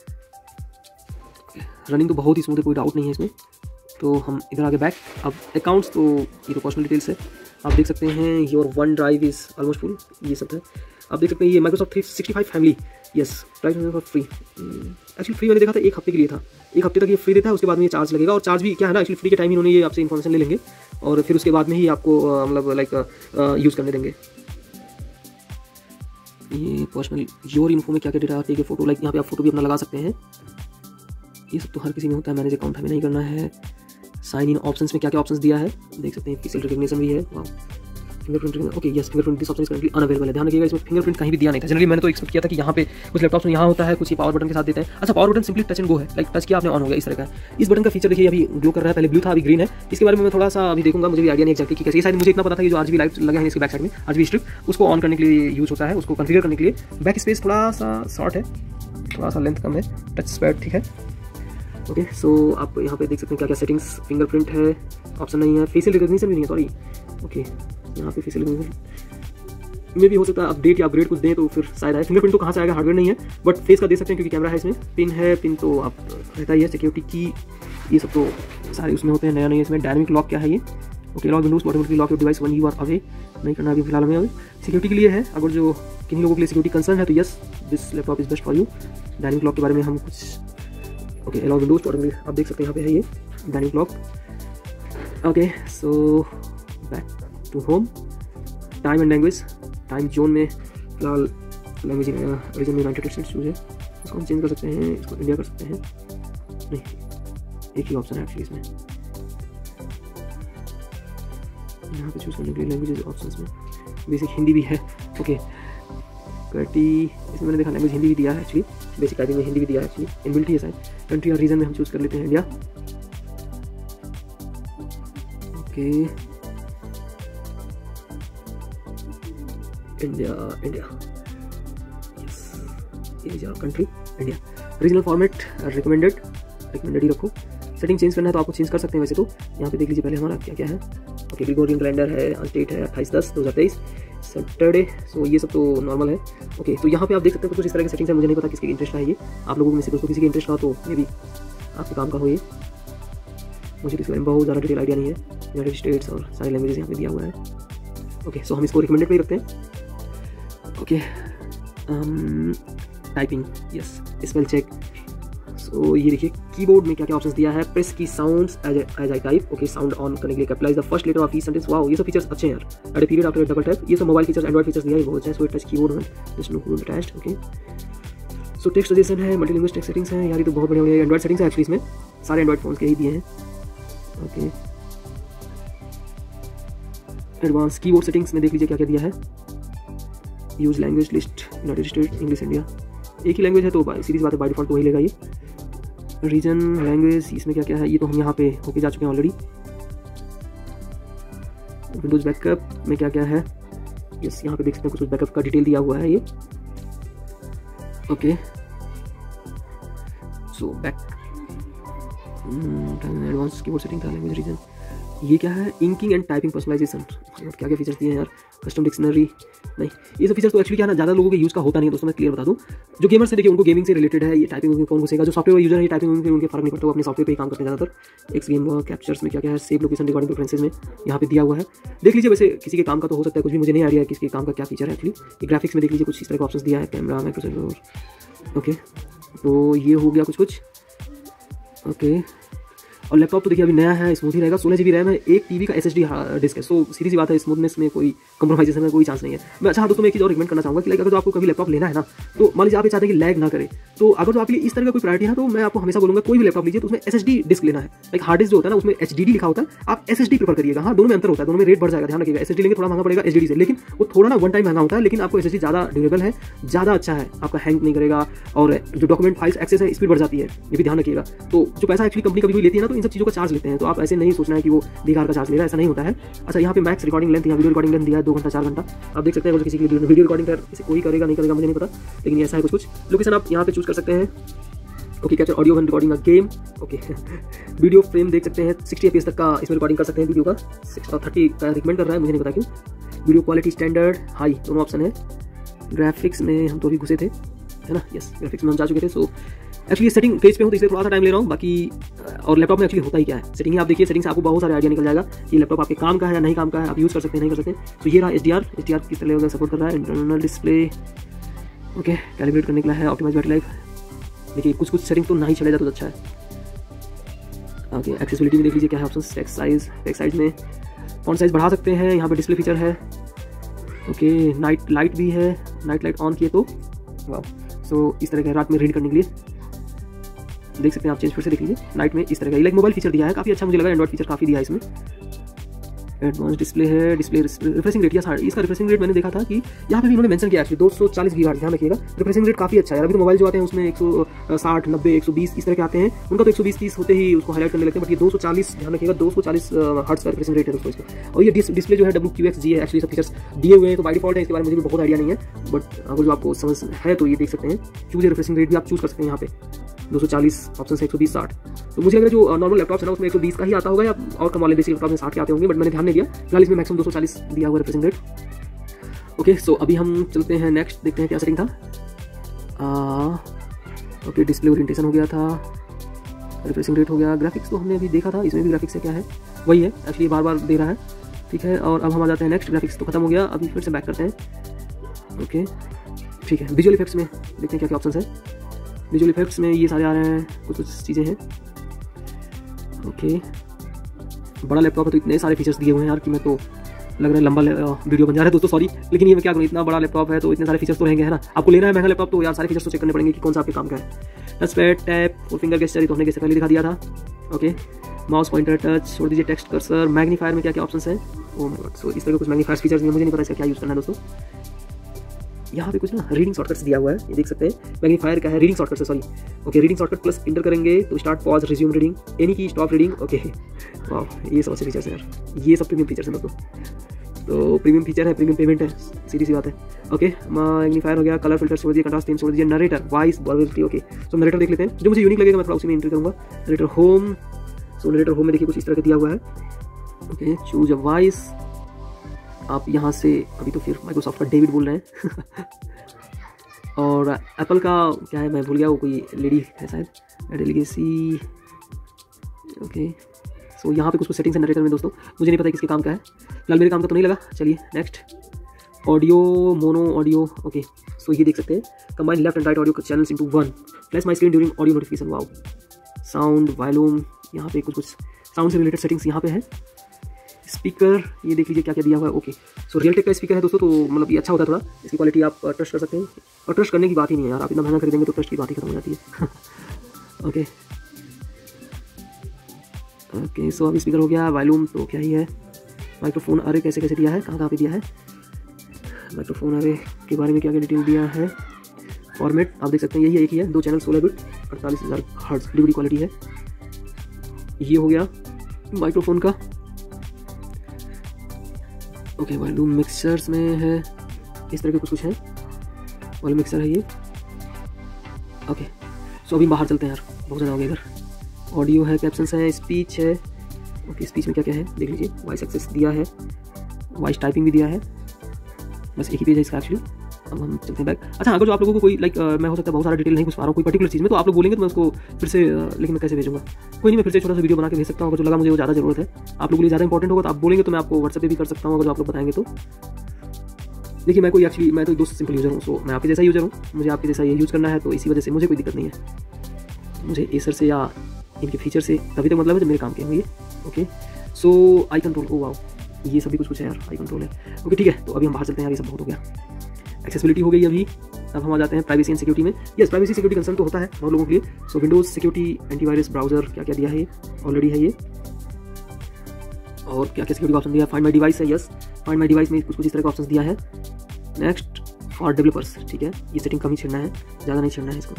रनिंग तो बहुत ही स्मूथ है, कोई डाउट नहीं है इसमें। तो हम इधर आगे बैक। अब अकाउंट्स तो ये तो पर्सनल डिटेल्स है, आप देख सकते हैं। Your OneDrive is almost full, ये सब है। आप देख सकते हैं ये Microsoft three sixty five family, yes, price for free. Actually free मैंने देखा था एक हफ्ते के लिए था, एक हफ्ते तक ये फ्री देता है, उसके बाद में ये चार्ज लगेगा। और चार्ज भी क्या है ना, एक्चुअली फ्री के टाइम इन्होंने ये आपसे इन्फॉर्मेशन ले लेंगे और फिर उसके बाद में ही आपको मतलब लाइक यूज़ करने देंगे। ये पर्सनल योर इन्फो में क्या क्या डेटा आती है, फोटो, लाइक यहाँ पे आप फोटो भी अपना लगा सकते हैं। ये सब तो हर किसी में होता है, मैनेज अकाउंट हमें नहीं करना है। साइन इन ऑप्शंस में क्या क्या ऑप्शंस दिया है देख सकते हैं, फेशियल रिकग्निशन भी है, fingerprint. Okay yes, fingerprint this option is currently unavailable है। ध्यान रखिएगा इसमें फिंगरप्रिंट कहीं भी दिया नहीं था। जनरली मैंने तो एक्सपेक्ट किया था कि यहाँ पे कुछ लैपटॉप्स में यहाँ होता है, कुछ ये पावर बटन के साथ देते हैं। अच्छा, power button simply touch and go है, लाइक टच किया आपने ऑन हो गया इस तरह का। इस बटन का फीचर देखिए अभी ग्लो कर रहा है, पहले ब्लू था अभी ग्रीन है। इसके बारे में मैं थोड़ा सा अभी देखूंगा, मुझे भी आइडिया नहीं एक्जैक्टली कि कैसे। शायद मुझे इतना पता था कि जो आरजीबी लाइट लगे हैं इसके बैक साइड में, आरजीबी स्ट्रिप, उसको ऑन करने के लिए यूज होता है, उसको कॉन्फिगर करने के लिए। बैक स्पेस थोड़ा सा शॉर्ट है, थोड़ा सा लेंथ कम है, टच पैड ठीक है। ओके, सो आप यहाँ पे देख सकते हैं क्या क्या सेटिंग्स, फिंगरप्रिंट है, ऑप्शन नहीं है, फेशियल रिकग्निशन भी नहीं है, सॉरी। ओके, यहाँ पे फेशियल रिकग्निशन में भी हो सकता है अपडेट या अपग्रेड कुछ दें तो फिर शायद आए। फिंगरप्रिंट तो कहाँ से आएगा, हार्डवेयर नहीं है, बट फेस का दे सकते हैं क्योंकि कैमरा है इसमें। पिन है, पिन तो आप रहता ही है, सिक्योरिटी की ये सब तो सारे उसमें होते हैं। नया नहीं है इसमें। डायनामिक लॉक क्या है ये, okay, lock Windows automatically lock your device when you are away, नहीं करना अभी फिलहाल हमें। अभी सिक्योरिटी के लिए है, अगर जो किन्हीं लोगों के लिए सिक्योरिटी कंसर्न है तो yes, this laptop is best for you. Dynamic lock के बारे में हम कुछ, ओके, अलाउ विंडोज ऑटोमेटिकली, आप देख सकते हैं यहाँ पे है ये dynamic lock. Okay, so back to home. Time and language, time zone में फिलहाल लैंग्वेज रीजन में यूनाइटेड स्टेट्स चूज है, इसको हम चेंज कर सकते हैं, इसको इंडिया कर सकते हैं। नहीं, एक ही ऑप्शन है एक्चुअली इसमें, यहाँ पे चूज करने के लिए लैंग्वेज ऑप्शंस में बेसिक हिंदी भी है। ओके, कटी इसमें मैंने देखा लैंग्वेज हिंदी भी दिया है एक्चुअली, बेसिक टाइपिंग में हिंदी भी दिया है एक्चुअली, इनबिल्ट ही है शायद। कंट्री और रीजन में हम चूज कर लेते हैं India. Okay, India, India, yes, ये जा country India. Regional format recommended, recommended ही रखो। सेटिंग चेंज करना है तो आपको चेंज कर सकते हैं वैसे तो। यहाँ पे देख लीजिए पहले हमारा क्या क्या है। ओके, ग्रेगोरियन कैलेंडर है, डेट है अट्ठाईस दस दो हज़ार तेईस, सैटरडे, सो ये सब तो नॉर्मल है। ओके, तो यहाँ पे आप देख सकते हैं कुछ इस तरह की सेटिंग्स है, मुझे नहीं पता किसकी इंटरेस्ट है ये, आप लोगों में से दोस्तों किसी की इंटरेस्ट का तो मे भी आपके काम का हो ये, मुझे इसके बारे में बहुत ज़्यादा डिटेल आइडिया नहीं है। यूनाइटेड स्टेट्स और सारे लैंग्वेजेस यहाँ पे दिया हुआ है। ओके, सो हम इसको रिकमेंडेड पे ही रखते हैं। Okay, typing, yes, spell check. So ये देखिए कीबोर्ड में क्या क्या ऑप्शंस दिया है। Press key sounds as as I type, okay, sound on करने के लिए capitalize the first letter of each sentence. Wow, ये सब फीचर्स अच्छे हैं यार। Add a period after double tap, ये सब मोबाइल फीचर्स, एंड्रॉइड फीचर्स दिया है, बहुत अच्छा है। सो टच कीबोर्ड में just no cool attached. Okay, so text suggestion है, मल्टीलैंग्वेज टेक्स्ट सेटिंग्स हैं यार, ये तो बहुत बढ़िया बढ़िया एंड्रॉइड सेटिंग्स है एक्चुअली इसमें, सारे एंड्रॉइड फोन के ही दिए हैं। ओके, एडवांस कीबोर्ड सेटिंग्स में देख लीजिए क्या क्या दिया है। Use language list, United State, English, India, एक ही लैंग्वेज है तो सीरीज बात है, बाय डिफॉल्ट तो वही लेगा ये। रीजन लैंग्वेज इसमें क्या क्या है, ये तो हम यहाँ पे होके जा चुके हैं ऑलरेडी। विंडोज़ बैकअप में क्या क्या है, यस यहाँ पे देख सकते हैं कुछ बैकअप का डिटेल दिया हुआ है ये। Okay so back advance keyboard setting था, लैंग्वेज रीजन, ये क्या है, इंकिंग एंड टाइपिंग पर्सनलाइजेशन, क्या क्या फीचर्स दिए हैं यार, कस्टम डिक्शनरी, नहीं ये सब फीचर्स तो एक्चुअली क्या है ना ज़्यादा लोगों के यूज़ का होता नहीं है दोस्तों, मैं क्लियर बता दूं। जो गेमर्स से देखिए उनको गेमिंग से रिलेटेड है, ये टाइपिंग में कौन घुसेगा, जो सॉफ्टवेयर यूजर है ये टाइपिंग में उनके फर्क नहीं पड़ता, वो अपने सॉफ्टवेयर पे ही काम करते हैं ज़्यादातर। एक्स गेम कैप्चर्स में क्या क्या है, सेव लोकेशन रिकॉर्डिंग प्रेफरेंसेस में यहाँ पे दिया हुआ है, देख लीजिए। वैसे किसी के काम का तो हो सकता है, कुछ भी मुझे नहीं आइडिया है किसके काम का क्या फीचर है एक्चुअली। ये ग्राफिक्स में देख लीजिए कुछ इस तरह का ऑप्शन दिया है, कैमरा माइक्रोसेंसर, ओके तो ये हो गया कुछ कुछ ओके। और लैपटॉप तो देखिए अभी नया है, स्मूथ ही रहेगा, सोलह जी बी रैम है, एक टीबी का एस एस डी डिस्क है, सो सीधी सी बात है, स्मूथनेस में कोई कंप्रोमाइजेशन में कोई चांस नहीं है। मैं अच्छा दोस्तों मैं एक चीज़ और रिकमेंड करना चाहूँगा कि लाइक अगर तो आपको कभी लैपटॉप लेना है ना, तो मान लीजिए आप ये चाहते हैं कि लैग ना करे, तो अगर तो आपके लिए इस तरह का कोई प्रायोरिटी है तो मैं आपको हमेशा बोलूँगा कोई भी लैपटॉप लीजिए तो उसमें एस एस डी डिस्क लेना है। लाइक हार्ड डिस्क जो होता है ना उसमें एच डी डी लिखा होता है, आप एस एस डी प्रेफर करिएगा। हाँ दोनों में अंतर होता है, दोनों में रेट बढ़ जाएगा, ध्यान रखिएगा। एस एस डी लेंगे थोड़ा महंगा पड़ेगा एच डी डी से, लेकिन वो थोड़ा ना वन टाइम महंगा होता है, लेकिन आपको एस एस डी ज़्यादा ड्यूरेबल है, ज़्यादा अच्छा है, आपका हैंग नहीं करेगा, और जो डॉक्यूमेंट फाइल्स एक्सेस है स्पीड बढ़ जाती है, ये भी ध्यान रखिएगा। तो जो पैसा एक्चुअली कंपनी कभी भी लेती है ना तो इन सब चीज़ों का चार्ज लेते हैं, तो आप ऐसे नहीं सोचना है कि वो बेकार का चार्ज ले रहा है, ऐसा नहीं होता है। अच्छा यहाँ पे मैक्स रिकॉर्डिंग लेंथ, यहाँ वीडियो रिकॉर्डिंग लेंथ दिया है दो घंटा चार घंटा, आप देख सकते हैं। किसी की वीडियो रिकॉर्डिंग कर किसी कोई करेगा नहीं करेगा मुझे नहीं पता, लेकिन ऐसा है कुछ कुछ। लोकेशन आप यहाँ पे चूज कर सकते हैं, okay capture audio when recording का गेम, ओके वीडियो फ्रेम देख सकते हैं सिक्सटी एफ एस तक का इसमें रिकॉर्डिंग कर सकते हैं वीडियो का, सिक्स और थर्टी का रिकमेंड कर रहा है, मुझे नहीं पता क्यों। वीडियो क्वालिटी स्टैंडर्ड हाई दोनों ऑप्शन है। ग्राफिक्स में हम तो अभी घुसे थे है ना, यस ग्राफिक्स में हम जा चुके थे। सो एक्चुअली सेटिंग पेज पे हूँ तो इसलिए थोड़ा सा टाइम ले रहा हूँ, बाकी और लैपटॉप में एक्चुअली होता ही क्या है, सेटिंग ही आप देखिए, सेटिंग से आपको बहुत सारे आइडिया निकल जाएगा कि लैपटॉप आपके काम का है या नहीं काम का है, आप यूज़ कर सकते हैं नहीं कर सकते। तो ये रहा H D R, H D R किस तरह सपोर्ट कर रहा है, इंटरनल डिस्प्ले ओके कैलिब्रेट करने के लिए है, ऑप्टिमाइज बैटरी लाइफ, देखिए कुछ कुछ सेटिंग तो नहीं चलेगा तो अच्छा है। ओके एक्सेसिबिलिटी भी देख लीजिए क्या है option, text size, text size में फॉन्ट साइज बढ़ा सकते हैं, यहाँ पे डिस्प्ले फीचर है, ओके नाइट लाइट भी है, नाइट लाइट ऑन किए तो वाह, सो इस तरह का रात में रीड करने के लिए देख सकते हैं आप, चेंज फिर से देख लीजिए नाइट में इस तरह का लाइक मोबाइल फीचर दिया है, काफ़ी अच्छा मुझे लगा, एंड्रॉइड फीचर काफ़ी दिया है इसमें। एडवांस डिस्प्ले है, डिस्प्ले रिफ्रेशिंग रेट, या इसका रिफ्रेशिंग रेट मैंने देखा था कि यहाँ पे भी उन्होंने मेंशन किया एक्चुअली दो सौ चालीस गीगाहर्ट्ज़, ध्यान रखिएगा रिफ्रेशिंग रेट काफ़ी अच्छा है। अभी तो मोबाइल जो आते हैं उसमें एक सौ साठ नब्बे एक सौ बीस इस तरह के आते हैं, उनका तो एक सौ बीस तीस होते ही उसको हाईलाइट करने लगते हैं, बट ये दो सौ चालीस ध्यान रखिएगा दो सौ चालीस हर्ट्ज़ का रिफ्रेशिंग रेट है दोस्तों इसका। और ये डिस्प्ले जो है डब्ल्यू क्यू एक्स जी है, एक्चुअली सब फीचर्स दिए हुए हैं, तो बाय डिफॉल्ट है, इसके बारे में मुझे भी बहुत आइडिया नहीं है, बट अगर जो आपको समझ है तो ये देख सकते हैं। चूज रिफ्रेशिंग रेट भी आप चूज कर सकते हैं यहाँ पे, दो सौ चालीस ऑप्शन से एक सौ बीस साठ, तो मुझे लग रहा है जो नॉर्मल लैपटॉप है ना उसमें एक सौ बीस का ही आता होगा, या और कम वाले बेसिक लैपटॉप में साठ के आते होंगे, बट मैंने ध्यान नहीं दिया। फिलहाल इसमें मैक्सिमम दो सौ चालीस दिया हुआ रिफ्रेशिंग रेट। ओके सो अभी हम चलते हैं नेक्स्ट, देखते हैं क्या सेटिंग था। ओके डिस्प्ले ओरिएंटेशन हो गया था, रिफ्रेशिंग रेट हो गया, ग्राफिक्स तो हमने अभी देखा था, इसमें भी ग्राफिक्स से क्या है वही है एक्चुअली बार बार दे रहा है, ठीक है। और अब हम आ जाते हैं नेक्स्ट, ग्राफिक्स तो खत्म हो गया, अभी फिर से बैक करते हैं। ओके ठीक है, विजुअल इफेक्ट्स में देखते हैं क्या क्या ऑप्शन है। विजुअल इफेक्ट्स में ये सारे आ रहे हैं, कुछ कुछ चीज़ें हैं। ओके बड़ा लैपटॉप है तो इतने सारे फीचर्स दिए हुए हैं यार कि मैं तो लग रहा है लंबा वीडियो बन जा रहा है दोस्तों, सॉरी, लेकिन ये मैं क्या करूँ, इतना बड़ा लैपटॉप है तो इतने सारे फीचर्स तो रहेंगे है ना। आपको लेना है महंगा लैपटॉप तो यार सारे फीचर्स तो चेक करने पड़ेंगे कि कौन सा आपके काम का है। टच पैड, टैप और फिंगर गेस्चर तो हमने कैसे पहले दिखा दिया था। ओके माउस पॉइंटर टच, छोड़ दीजिए टेक्स्ट कर्सर, मैग्नीफायर में क्या क्या ऑप्शन है, ओह माय गॉड, सो इस तरह के कुछ मैग्नीफायर फीचर्स में मुझे नहीं पता इसका क्या यूज़ करना है दोस्तों। यहाँ पे कुछ ना रीडिंग शॉर्टकट्स दिया हुआ है, ये देख सकते हैं। मैग्नीफायर का है, रीडिंग शॉर्टकट से, sorry okay reading shortcut plus enter करेंगे तो start pause resume reading, any key stop reading, okay वाह ये सब अच्छे फीचर्स हैं यार, ये सब प्रीमियम फीचर्स हैं दोस्तों, तो प्रीमियम फीचर है, प्रीमियम पेमेंट है, सीधी सी बात है। ओके मैग्नीफायर हो गया, कलर फिल्टर छोड़ दीजिए, कंट्रास्ट थीम छोड़ दीजिए, नरेटर वॉइस वॉल्बिलिटी, ओके सो नरेटर देख लेते हैं, जो मुझे यूनिक लगेगा मैं थोड़ा उसी में एंटर करूँगा। Narrator home, so narrator home में देखिए कुछ इस तरह का दिया हुआ है। ओके चूज अ वॉइस, आप यहाँ से अभी तो फिर माइक्रोसॉफ्ट का डेविड बोल रहे हैं और एप्पल का क्या है मैं भूल गया, वो कोई लेडी है शायद, डेलीगेसी। ओके सो यहाँ पे कुछ कुछ सेटिंग्स है नरेटर में दोस्तों, मुझे नहीं पता किसके काम का है, फिलहाल मेरे काम का तो नहीं लगा। चलिए next, audio mono audio, okay so ये देख सकते हैं, combine left and right audio channels into one, flash my screen during audio notification, wow. Sound volume, यहाँ पे कुछ कुछ साउंड से रिलेटेड सेटिंग्स यहाँ पे है। स्पीकर ये देख लीजिए क्या क्या दिया हुआ है। ओके सो रियलटेक का स्पीकर है दोस्तों, तो मतलब ये अच्छा होता है थोड़ा, इसकी क्वालिटी आप ट्रस्ट कर सकते हैं, और ट्रस्ट करने की बात ही नहीं है यार, आप इतना महंगा खरीदेंगे तो ट्रस्ट की बात ही खत्म हो जाती है। ओके ओके सो अब स्पीकर हो गया, वॉल्यूम तो क्या ही है, माइक्रोफोन अरे कैसे कैसे दिया है, कहाँ कहाँ पे दिया है, माइक्रोफोन अरे के बारे में क्या क्या डिटेल दिया है। फॉर्मेट आप देख सकते हैं यही एक ही है, दो चैनल सोलह बिट अड़तालीस हज़ार हर्ट्ज बड़ी बड़ी क्वालिटी है। ये हो गया माइक्रोफोन का। ओके, वॉल्यूम मिक्सर्स में है इस तरह के कुछ कुछ है, वॉल्यूम मिक्सर है ये। ओके, सो अभी बाहर चलते हैं यार, बहुत ज़्यादा हो गया इधर। ऑडियो है, कैप्शंस है, स्पीच है। ओके, स्पीच में क्या क्या है देख लीजिए। वॉइस एक्सेस दिया है, वॉइस टाइपिंग भी दिया है, बस एक ही पेज है इसका एक्चुअली। अब हम चलते हैं बैक। अच्छा, अगर जो आप लोगों को कोई लाइक मैं हो सकता है बहुत सारा डिटेल नहीं पूछ पा रहा हूँ कोई पर्टिकुलर चीज़ में, तो आप लोग बोलेंगे तो मैं उसको फिर से, लेकिन मैं कैसे भेजूंगा? कोई नहीं, मैं फिर से छोटा सा वीडियो बना के भेज सकता हूँ अगर जो लगा मुझे वो ज़्यादा जरूरत है, आप लोगों के लिए ज़्यादा इंपॉर्टेंट होगा तो आप बोलेंगे तो मैं आपको व्हाट्सएप पे भी कर सकता हूँ अगर जो आप लोग बताएंगे तो। देखिए, मैं कोई एक्चुअली मैं तो दोस्त सिंपल यूज़र हूँ, सो मैं आपके जैसा यूज़र हूँ, मुझे आपके जैसा ये यूज़ करना है, तो इसी वजह से मुझे कोई दिक्कत नहीं है। मुझे एसर से या इनके फीचर से तभी तक मतलब है जब मेरे काम के होंगे। Okay, so eye control, oh wow, ये सभी कुछ कुछ है यार, आई कंट्रोल है। ओके ठीक है, तो अभी हम बाहर चलते हैं यार, ये सब बहुत हो गया। एक्सेसिबिलिटी हो गई अभी। अब हम आ जाते हैं प्राइवेसी एंड सिक्योरिटी में। यस, प्राइवेसी सिक्योरिटी कंसर्न तो होता है बहुत लोगों के लिए। So Windows security, antivirus, browser, क्या क्या दिया है ये ऑलरेडी है ये, और क्या क्या सिक्योरिटी ऑप्शन दिया है। फाइंड माई डिवाइस है, यस, फाइंड माई डिवाइस में कुछ कुछ इस तरह का ऑप्शन दिया है। नेक्स्ट फॉर डेवलपर्स, ठीक है, ये सेटिंग कम ही छेड़ना है, ज़्यादा नहीं छेड़ना है इसको।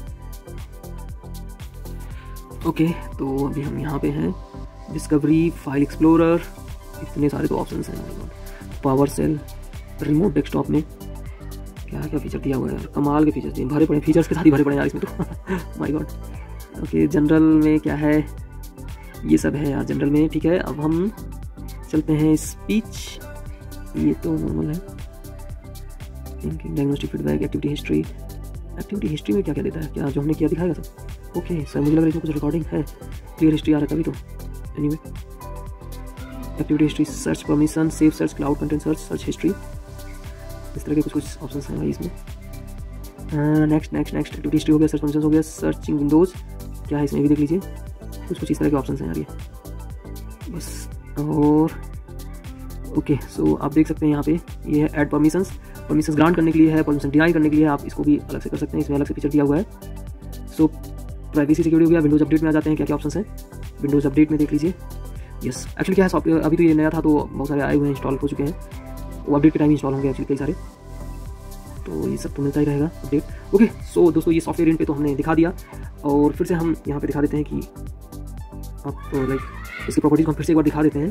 ओके, तो अभी हम यहाँ पे हैं, डिस्कवरी, फाइल एक्सप्लोरर, इतने सारे तो ऑप्शन हैं। पावर सेल, रिमोट डेस्कटॉप में क्या क्या फीचर दिया हुआ है यार, कमाल के फीचर्स दिए, भरे पड़े फीचर्स के साथ ही भरे पड़े यार इसमें तो माय गॉड। ओके, जनरल में क्या है, ये सब है यार जनरल में, ठीक है। अब हम चलते हैं स्पीच, ये तो नॉर्मल है। Diagnostic feedback, activity history. Activity history में क्या क्या देता है, क्या जो हमने किया दिखाएगा सब? ओके सर, मुझे लग रहा है इसमें कुछ रिकॉर्डिंग है, क्लियर हिस्ट्री आ रहा है तभी तो। Anyway, activity history, search permission, save search, cloud content search, search history, इस तरह के कुछ कुछ ऑप्शन हैं भाई इसमें। Next next next activity history हो गया, सर्च फंक्शन हो गया, सर्चिंग विंडोज, क्या है इसमें भी देख लीजिए, कुछ कुछ इस तरह के ऑप्शन हैं यार ये बस। और ओके, सो आप देख सकते हैं यहाँ पे ये है ऐड परमिशंस, परमिशंस ग्रांट करने के लिए है, परमिशन डिनाई करने के लिए आप इसको भी अलग से कर सकते हैं, इसमें अलग से फीचर दिया हुआ है। सो प्राइवेसी सिक्योरिटी हो गया। विंडोज अपडेट में आ जाते हैं, क्या क्या ऑप्शन हैं विंडोज अपडेट में देख लीजिए। यस, एक्चुअली क्या है, सॉफ्टवेयर अभी तो ये नया था तो बहुत सारे आए हुए हैं, इंस्टॉल हो चुके हैं, वो अपडेट के टाइम इंस्टॉल होंगे एक्चुअली कई सारे, तो ये सब तो मिलता ही रहेगा अपडेट। ओके, सो दोस्तों ये सॉफ्टवेयर इन पे तो हमने दिखा दिया, और फिर से हम यहाँ पे दिखा देते हैं कि आप तो लाइक इसकी प्रॉपर्टीज को हम फिर से एक बार दिखा देते हैं।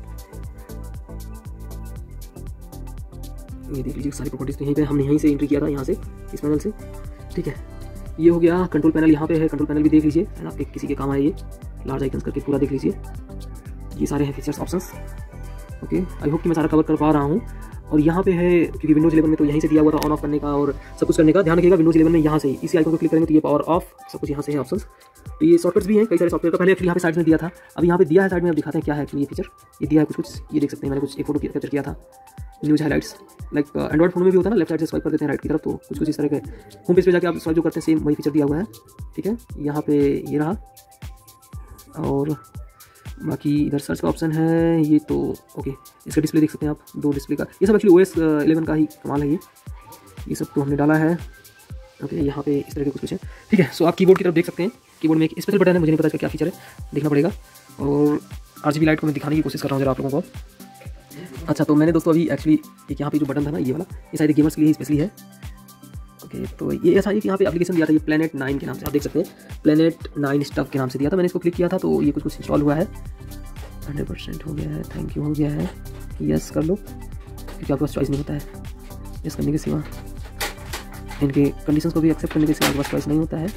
ये देख लीजिए सारी प्रॉपर्टीज तो यहीं पे हमने यहीं से एंट्री किया था, यहाँ से इस पैनल से, ठीक है। ये हो गया कंट्रोल पैनल, यहाँ पे है कंट्रोल पैनल भी देख लीजिए, है ना, आपके किसी के काम आए, ये लार्ज आइकन्स करके पूरा देख लीजिए, ये सारे हैं features options. Okay, I hope कि मैं सारा कवर कर पा रहा हूँ। और यहाँ पे है, क्योंकि विंडोज इलेवन में तो यहीं से दिया हुआ था ऑन ऑफ करने का और सब कुछ करने का, ध्यान रखिएगा विंडोज इलेवन में यहाँ से इसी आइकन को क्लिक करेंगे तो ये पावर ऑफ, सब कुछ यहाँ से है ऑप्शंस। तो ये शॉर्टकट्स भी हैं कई सारे सॉफ्टवेयर का, पहले एक्चुअली यहाँ पे साइड में दिया था, अब यहाँ पे दिया है साइड में, अब दिखाते हैं क्या है एक्चुअली ये फीचर, ये दिया है कुछ कुछ, ये देख सकते हैं, मैंने कुछ एक फोटो कैप्चर किया था, news highlights, like Android phone में भी होता है ना, लेफ्ट साइड से स्वाइप कर देते हैं राइट की तरफ, तो कुछ कुछ इस तरह के होम पेज पे जाके आप स्वाइप जो करते हैं सेम वही फीचर दिया हुआ है, ठीक है। यहाँ पे ये रहा, और बाकी इधर सर्च का ऑप्शन है, ये तो ओके, इसका डिस्प्ले देख सकते हैं आप, दो डिस्प्ले का, ये सब एक्चुअली ओएस इलेवन का ही कमाल है, ये ये सब तो हमने डाला है। ओके, यहाँ पे इस तरह के कुछ कुछ है, ठीक है। सो आप कीबोर्ड की तरफ देख सकते हैं, कीबोर्ड में एक स्पेशल बटन है, मुझे नहीं पता इसका क्या फीचर है, देखना पड़ेगा। और आरजीबी लाइट को मैं दिखाने की कोशिश कर रहा हूँ जरा आप लोगों को। अच्छा, तो मैंने दोस्तों अभी एक्चुअली एक यहाँ पे जो बटन था ना, ये वाला, ये शायद गेमर्स के लिए स्पेशली है। ओके, तो ये ऐसा है कि यहाँ पे एप्लीकेशन दिया था, ये प्लेनेट नाइन के नाम से, आप देख सकते हैं प्लेनेट नाइन स्टफ के नाम से दिया था, मैंने इसको क्लिक किया था तो ये कुछ कुछ इंस्टॉल हुआ है, हंड्रेड परसेंट हो गया है, थैंक यू हो गया है, यस कर लो, क्योंकि आपके पास चॉइस नहीं होता है, यस करने के सिवा, इनके कंडीशंस को भी एक्सेप्ट करने के सिवा आपके पास चॉइस नहीं होता है।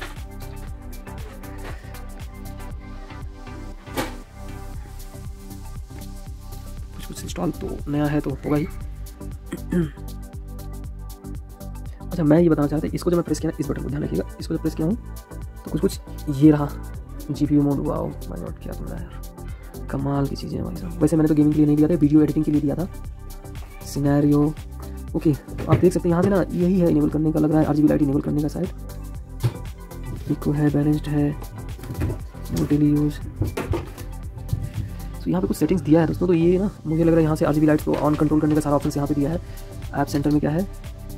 कुछ कुछ इंस्टॉल तो नया है तो होगा ही। अच्छा, मैं ये बताना चाहता हूँ, इसको जब मैं प्रेस किया, इस बटन को ध्यान रखिएगा, इसको जब प्रेस किया हूँ तो कुछ कुछ ये रहा, GPU mode, wow my God, क्या बोल रहा है यार, कमाल की चीज़ें हैं भाई साहब। वैसे मैंने तो गेमिंग के लिए नहीं दिया था, वीडियो एडिटिंग के लिए दिया था, सिनेरियो। ओके, तो आप देख सकते हैं यहाँ से ना, यही है इनेबल करने का, लग रहा है आरजीबी लाइट इनेबल करने का शायद, इको है, बैलेंस्ड है, डेली यूज। तो यहाँ पे कुछ सेटिंग्स दिया है दोस्तों, तो ये ना मुझे लग रहा है यहाँ से आरजीबी लाइट्स को ऑन कंट्रोल करने का सारा ऑप्शन यहाँ पे दिया है। ऐप सेंटर में क्या है,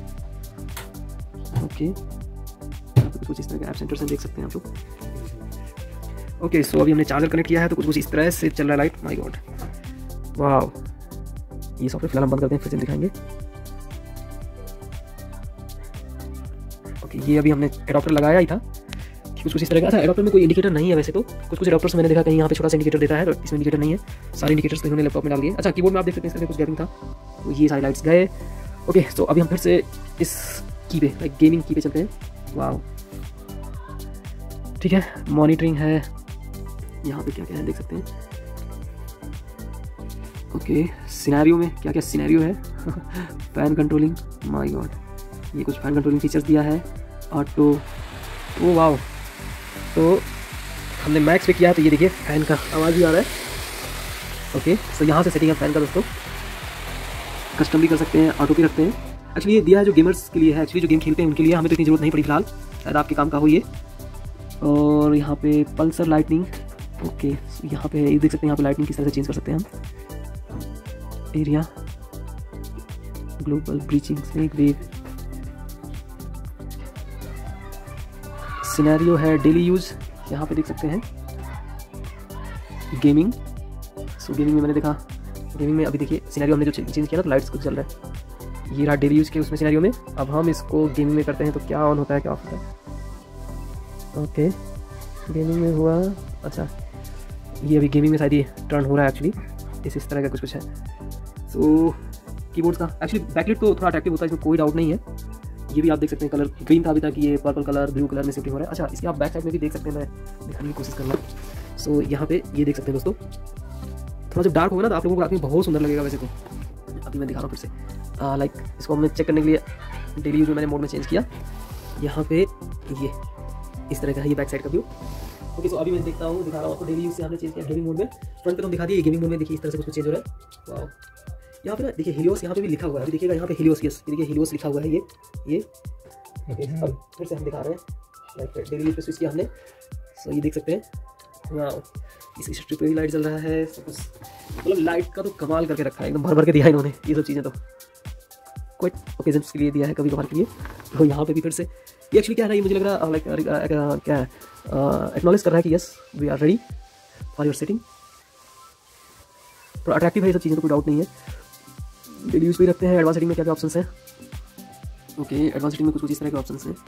ओके, यहाँ पे कुछ इस तरह के ऐप सेंटर से देख सकते हैं आप लोग। ओके, सो अभी हमने चार्जर कनेक्ट किया है तो कुछ कुछ इस तरह से चल रहा है लाइट, माय गॉड, वाह। ये सॉफ्टवेयर फिलहाल हम बंद करते हैं, फिर से दिखाएंगे। ओके, ये अभी हमने एडाप्टर लगाया ही था, कुछ कुछ इस तरह का। अच्छा, एडाप्टर में कोई इंडिकेटर नहीं है वैसे तो, कुछ कुछ एडाप्टर्स मैंने देखा कहीं यहाँ पे छोटा सा इंडिकेटर देता है, और इसमें इंडिकेटर नहीं है। सारे इंडिकेटर्स तो इन्होंने लैपटॉप में डाल दिए। अच्छा, कीबोर्ड में आप देख सकते हैं इस तरह कुछ गैपिंग था, तो ये सारे लाइट्स गए। ओके, तो अभी हम फिर से इस की पे लाइक गेमिंग की पे चलते हैं। वाह, ठीक है, मॉनिटरिंग है, यहाँ पे क्या क्या है देख सकते हैं। ओके, सिनेरियो में क्या क्या सिनेरियो है फैन कंट्रोलिंग, माय गॉड, ये कुछ फैन कंट्रोलिंग फीचर्स दिया है। ऑटो, ओ वाओ, तो हमने मैक्स पे किया है, तो ये देखिए फैन का आवाज़ भी आ रहा है। ओके, तो यहाँ से सेटिंग है फैन का दोस्तों, कस्टम भी कर सकते हैं, ऑटो भी रखते हैं। एक्चुअली ये दिया है जो गेमर्स के लिए है, एक्चुअली जो गेम खेलते हैं उनके लिए, हमें तो इतनी जरूरत नहीं पड़ी फिलहाल, शायद आपके काम का हो ये। और यहाँ पे पल्सर लाइटनिंग, ओके, यहाँ पे ये देख सकते हैं, यहाँ पे लाइटनिंग किस तरह से चेंज कर सकते हैं हम। Area, global breathing, snake wave, scenario है, डेली यूज़, यहाँ पे देख सकते हैं। गेमिंग, सो गेमिंग में मैंने देखा, गेमिंग में अभी देखिए सिनेरियो हमने जो चेंज किया ना, तो लाइट्स कुछ चल रहा है, ये रहा डेली यूज़ के उसमें सिनेरियो में। अब हम इसको गेमिंग में करते हैं तो क्या ऑन होता है, क्या ऑफ होता है। ओके, गेमिंग में हुआ, अच्छा ये अभी गेमिंग में शायद ये टर्न हो रहा है एक्चुअली, इस इस तरह का कुछ कुछ है। सो कीबोर्ड्स का एक्चुअली बैकलाइट तो थोड़ा अट्रैक्टिव होता है, इसमें कोई डाउट नहीं है। ये भी आप देख सकते हैं, कलर ग्रीन था अभी तक, ये पर्पल कलर, ब्लू कलर में शिफ्टिंग हो रहा है। अच्छा, इसके आप बैक साइड में भी देख सकते हैं, मैं दिखाने की कोशिश कर रहा हूँ। सो यहाँ पे ये देख सकते हैं दोस्तों, थोड़ा जब डार्क होगा ना तो आप लोगों को रात में बहुत सुंदर लगेगा। वैसे तो अभी मैं दिखा रहा हूँ फिर से, लाइक इसको हमने चेक करने के लिए डेली यूज में मैंने मोड में चेंज किया। यहाँ पे ये इस तरह का है ये बैक साइड का व्यू। ओके, सो अभी मैं देखता हूँ, दिखा रहा हूँ आपको, डेली यूज से हमने चेंज किया गेमिंग मोड में। फ्रंट पे तो हम दिखा दिए, गेमिंग मोड में देखिए इस तरह से कुछ चेंज हो रहा है। वाओ, यहाँ पे ना देखिए हिलियोस यहाँ पे भी लिखा हुआ है, अभी देखिएगा यहाँ पे हिलियोस, यस देखिए हिलियोस लिखा हुआ है, ये ये ओके। अब फिर से हम दिखा रहे हैं, लाइक डेली यूज पे स्विच किया हमने। सो ये देख सकते हैं, वाओ, इस स्ट्रिप पे भी लाइट जल रहा है, सब कुछ मतलब लाइट का तो कमाल करके रखा है, एकदम भर भर के दिया है इन्होंने ये सब चीज़ें, तो कोई ओकेजन्स के लिए दिया है, कभी कभार के लिए। तो यहाँ पे भी फिर से ये एक्चुअली क्या है ना, ये मुझे लग रहा है लाइक क्या है, एक्नॉलेज कर रहा है कि yes we are ready for your setting. तो अट्रैक्टिव है ये सब चीज़ें, तो कोई डाउट नहीं है। डेली यूज पे रखते हैं। एडवांस सेटिंग में क्या क्या ऑप्शंस हैं। ओके, एडवांस सेटिंग में कुछ कुछ इस तरह के ऑप्शंस हैं।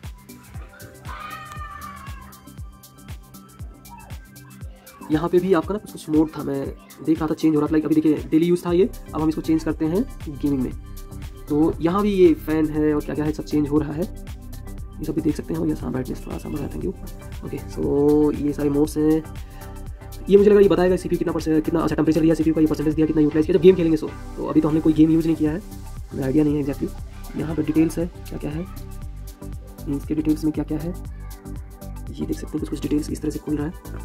यहाँ पे भी आपका ना कुछ कुछ मोड था, मैं देख रहा था चेंज हो रहा था, लाइक अभी देखिए डेली यूज़ था ये, अब हम इसको चेंज करते हैं गेमिंग में। तो यहाँ भी ये फैन है और क्या क्या है सब चेंज हो रहा है, ये सब भी देख सकते हैं। और ये हाँ ब्राइटनेस थोड़ा सा बढ़ाया, थैंक यू। ओके, सो ये सारे मोड्स हैं। ये मुझे लगा ये बताएगा सीपीयू कितना परसेंट कितना अच्छा टेम्परेचर दिया, सीपीयू का ये परसेंटेज दिया, कितना यूटिलाइज किया जब गेम खेलेंगे। सो तो अभी तो हमने कोई गेम यूज़ नहीं किया है, हमें आइडिया नहीं है एक्जैक्टली। यहाँ पर डिटेल्स है, क्या क्या है इसके डिटेल्स में क्या क्या है, ये देख सकते हैं कुछ कुछ डिटेल्स इस तरह से खुल रहा है।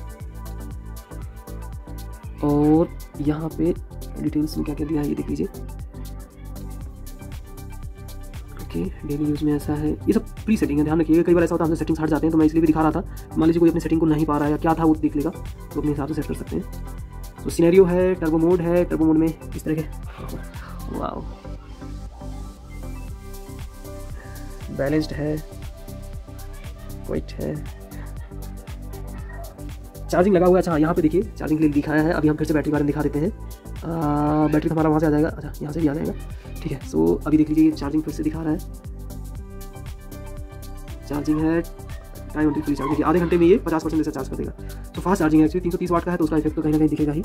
और यहाँ पे डिटेल्स में क्या क्या दिया है ये देख लीजिए। ओके, डेली यूज़ में ऐसा है, ये सब प्री सेटिंग है, ध्यान रखिएगा। कई बार ऐसा होता है हमसे सेटिंग्स हट जाते हैं, तो मैं इसलिए भी दिखा रहा था। मान लीजिए कोई अपनी सेटिंग को नहीं पा रहा है या क्या था वो देख लेगा, तो अपने हिसाब से सेट कर सकते हैं। तो सिनेरियो है, टर्बो मोड है, टर्बो मोड में इस तरह के, वाओ, बैलेंस्ड है, क्वाइट है, चार्जिंग लगा हुआ है। अच्छा, यहाँ पे देखिए चार्जिंग के लिए दिखाया है। अभी हम फिर से बैटरी बारे में दिखा देते हैं। बैटरी तो हमारा वहाँ से आ जाएगा, अच्छा यहाँ से भी आ जाएगा, ठीक है। सो अभी देख लीजिए चार्जिंग फिर से दिखा रहा है, चार्जिंग है टाइम फुल चार्ज। देखिए आधे घंटे में ये पचास परसेंट जैसा चार्ज कर देगा। तो फास्ट चार्जिंग है, एक्चुअली तीन सौ तीस वाट का है, तो उसका इफेक्ट तो कहीं ना कहीं दिखेगा ही,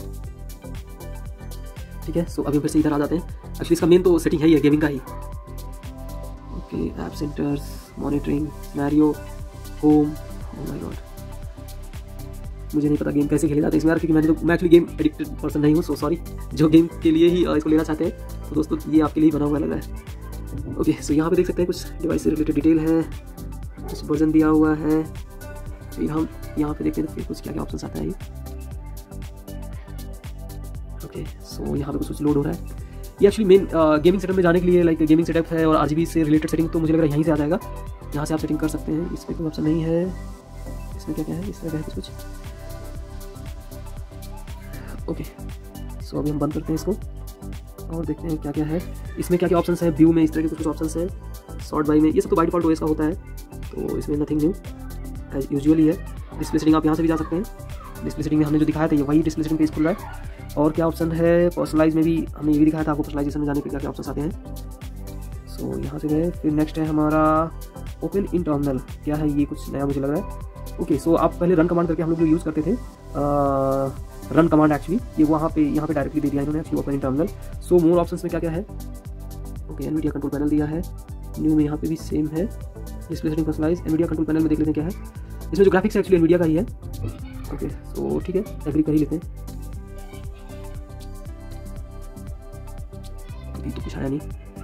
ठीक है। सो अभी फिर से इधर आ जाते हैं। एक्चुअली इसका मेन तो सेटिंग है ही है गेमिंग का ही। Okay, app centers, monitoring, scenario, home, oh my God, मुझे नहीं पता गेम कैसे खेले जाते हैं इसमें यार, क्योंकि मैंने तो मैं एक्चुअली गेम एडिक्टेड पर्सन नहीं हूँ। सो सॉरी, जो गेम के लिए ही इसको लेना चाहते हैं तो दोस्तों ये आपके लिए ही बना हुआ लग रहा है। ओके, सो यहाँ पे देख सकते हैं कुछ डिवाइस से रिलेटेड डिटेल है, कुछ वर्जन दिया हुआ है। फिर हम यहाँ पे देखते हैं फिर कुछ क्या क्या ऑप्शन आता है ये। ओके, सो यहाँ पे कुछ कुछ लोड हो रहा है। ये एक्चुअली मेन गेमिंग सेटअप में जाने के लिए, लाइक गेमिंग सेटअप है और आरजीबी से रिलेटेड सेटिंग, तो मुझे लग रहा है यहीं से आ जाएगा, यहाँ से आप सेटिंग कर सकते हैं। इसमें कोई ऑप्शन नहीं है, इसमें क्या क्या है, इस तरह का है कुछ कुछ। ओके, सो अभी हम बंद करते हैं इसको और देखते हैं क्या क्या है इसमें, क्या क्या ऑप्शंस है। व्यू में इस तरह के कुछ कुछ ऑप्शंस है, शॉर्ट बाई में ये सब तो बाय डिफॉल्ट ओएस का होता है, तो इसमें नथिंग न्यू एज यूजुअली है। डिस्प्ले सेटिंग आप यहाँ से भी जा सकते हैं। डिस्प्ले सेटिंग में हमने जो दिखाया था ये वही डिस्प्ले सेटिंग पेज खुल रहा है। और क्या ऑप्शन है, पर्सनलाइज में भी हमने ये भी दिखाया था आपको, पर्सनलाइजेशन में जाने के क्या क्या ऑप्शन आते हैं। सो यहाँ से गए, फिर नेक्स्ट है हमारा ओपन इन टर्मिनल क्या है, ये कुछ नया मुझे लग रहा है। ओके सो आप पहले रन कमांड करके हम लोग जो यूज़ करते थे, रन कमांड एक्चुअली ये वहाँ पे यहाँ पे डायरेक्टली दे दिया इन्होंने actually open in terminal. So more options में क्या क्या है, ओके एनवीडिया कंट्रोल पैनल दिया है, न्यू में यहाँ पे भी सेम है, display setting personalize. Nvidia control panel में देख लेते हैं क्या है, इसमें जो ग्राफिक्स है एक्चुअली एनवीडिया का ही है। ओके सो ठीक है, एग्री कर ही लेते हैं। अभी तो कुछ आया नहीं।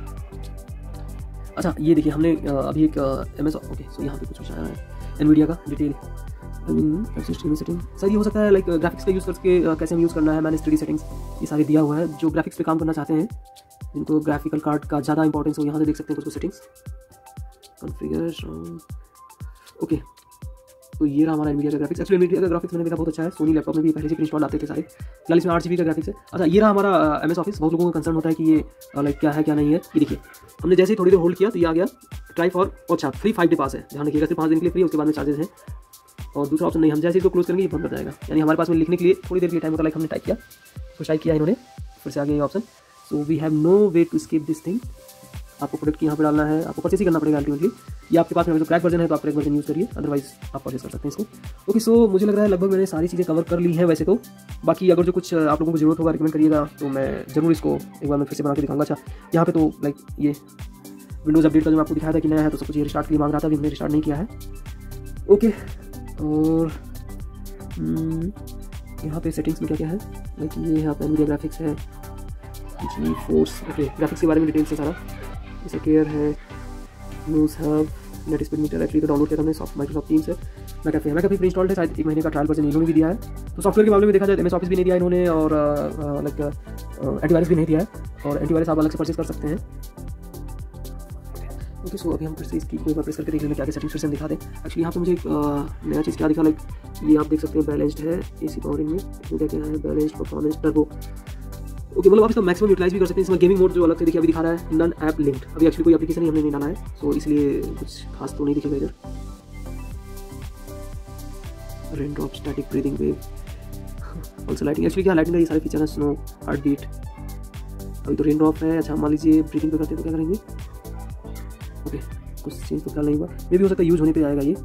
अच्छा ये देखिए हमने अभी एक एम एस ओके सो यहाँ पे कुछ कुछ आया है एनवीडिया का डिटेल सेटिंग। सर ये हो सकता है लाइक ग्राफिक्स का यूज़ करके कैसे हम यूज़ करना है, मैंने थ्री डी सेटिंग्स ये सारे दिया हुआ है। जो ग्राफिक्स पे काम करना चाहते हैं, जिनको ग्राफिकल कार्ड का ज़्यादा इंपॉर्टेंस हो, यहाँ से देख सकते हैं कुछ कुछ सेटिंग्स कॉन्फ़िगर। ओके तो ये रहा हमारा एनवीडिया का ग्राफिक्स। एक्चुअली एनवीडिया का ग्राफिक्स मैंने देखा बहुत अच्छा है, सोनी लैपटॉप में भी पहले से इंस्टॉल आते थे सारे, फिलहाल इसमें आठ जी बी का ग्राफिक्स है। अच्छा ये रहा हमारा एम एस ऑफिस। बहुत लोगों को कंसर्न होता है कि ये लाइक क्या है क्या नहीं है। ये देखिए हमने जैसे ही थोड़ी देर होल्ड किया तो ये आ गया ट्राई फॉर, अच्छा फ्री फाइव डे पास है, ध्यान रखिएगा सिर्फ पाँच दिन के लिए फ्री, उसके बाद में चार्जेस हैं। और दूसरा ऑप्शन नहीं, हम जैसे इसको क्लोज करेंगे ये बंद कर जाएगा, यानी हमारे पास में लिखने के लिए थोड़ी देर के टाइम होता है। लाइक हमने टाइप किया तो टाइप किया इन्होंने, फिर से आ गया ये option. So we have no way to skip this thing. आपको प्रोडक्ट की यहाँ पे डालना है, आपको परचेस ही करना पड़ेगा अल्टीमेटली। ये आपके पास में जो क्रैक वर्जन है तो आप क्रैक वर्जन यूज़ करिए, अदरवाइज आप परचेस कर सकते हैं इसको। ओके सो मुझे लग रहा है लगभग मैंने सारी चीज़ें कवर कर ली हैं वैसे तो। बाकी अगर जो कुछ आप लोगों को जरूरत होगा रिकमेंड करिएगा तो मैं ज़रूर इसको एक बार मैं फिर से बना के दिखाऊंगा। अच्छा यहाँ पे तो लाइक ये विंडोज़ अपडेट का जो आपको दिखाया था कि नया है तो सब कुछ ये रिस्टार्ट के लिए मांग रहा था, अभी हमने रिस्टार्ट नहीं किया है। ओके और यहाँ पे सेटिंग्स में क्या क्या है, लाइक ये यहाँ पे एनवीडिया ग्राफिक्स है, जी फोर्स। ओके ग्राफिक्स के बारे में डिटेल से सारा, जैसे केयर है, news hub, net speed meter. Actually तो डाउनलोड किया था हमने सॉफ्ट माइक्रोसॉफ्ट टीम्स है। मैकेफे मैकेफे प्री इंस्टॉल्ड है, शायद एक महीने का ट्रायल वर्जन इन्होंने भी दिया है। तो सॉफ्टवेयर के मामले में देखा जाए एम एस ऑफिस भी नहीं दिया इन्होंने, और लाइक एंटीवायरस भी नहीं दिया है, और एंटीवायरस आप अलग से परचेज कर सकते हैं। ओके सो अभी हम फिर से इसकी कोई बार प्रेस करके देख लेंगे क्या क्या सेटिंग्स फिर से हम दिखा दें। एक्चुअली यहाँ पे मुझे एक नया चीज़ क्या दिखा, लाइक ये आप देख सकते हैं बैलेंस्ड है एसी पावरिंग में, इसमें क्या क्या है बैलेंस्ड परफॉर्मेंस टर्बो। ओके मतलब आप इसका मैक्सिमम यूटिलाइज भी कर सकते हैं। इसमें गेमिंग मोड जो अलग से देखिए अभी दिखा रहा है नन ऐप लिंक्ड, अभी एक्चुअली कोई एप्लीकेशन ही हमने नहीं डाला है, सो इसलिए कुछ खास तो नहीं दिखेगा इधर। Rain drop, static breathing wave, also lighting. Actually क्या लाइटिंग का ये सारे फीचर है, स्नो, हार्ट बीट। अभी तो रेन ड्रॉप है। अच्छा मान लीजिए ब्रीदिंग पे करते हैं तो क्या करेंगे, ओके कुछ चेंज तो फिलहाल नहीं हुआ, मे भी हो सकता है यूज होने पे आएगा ये।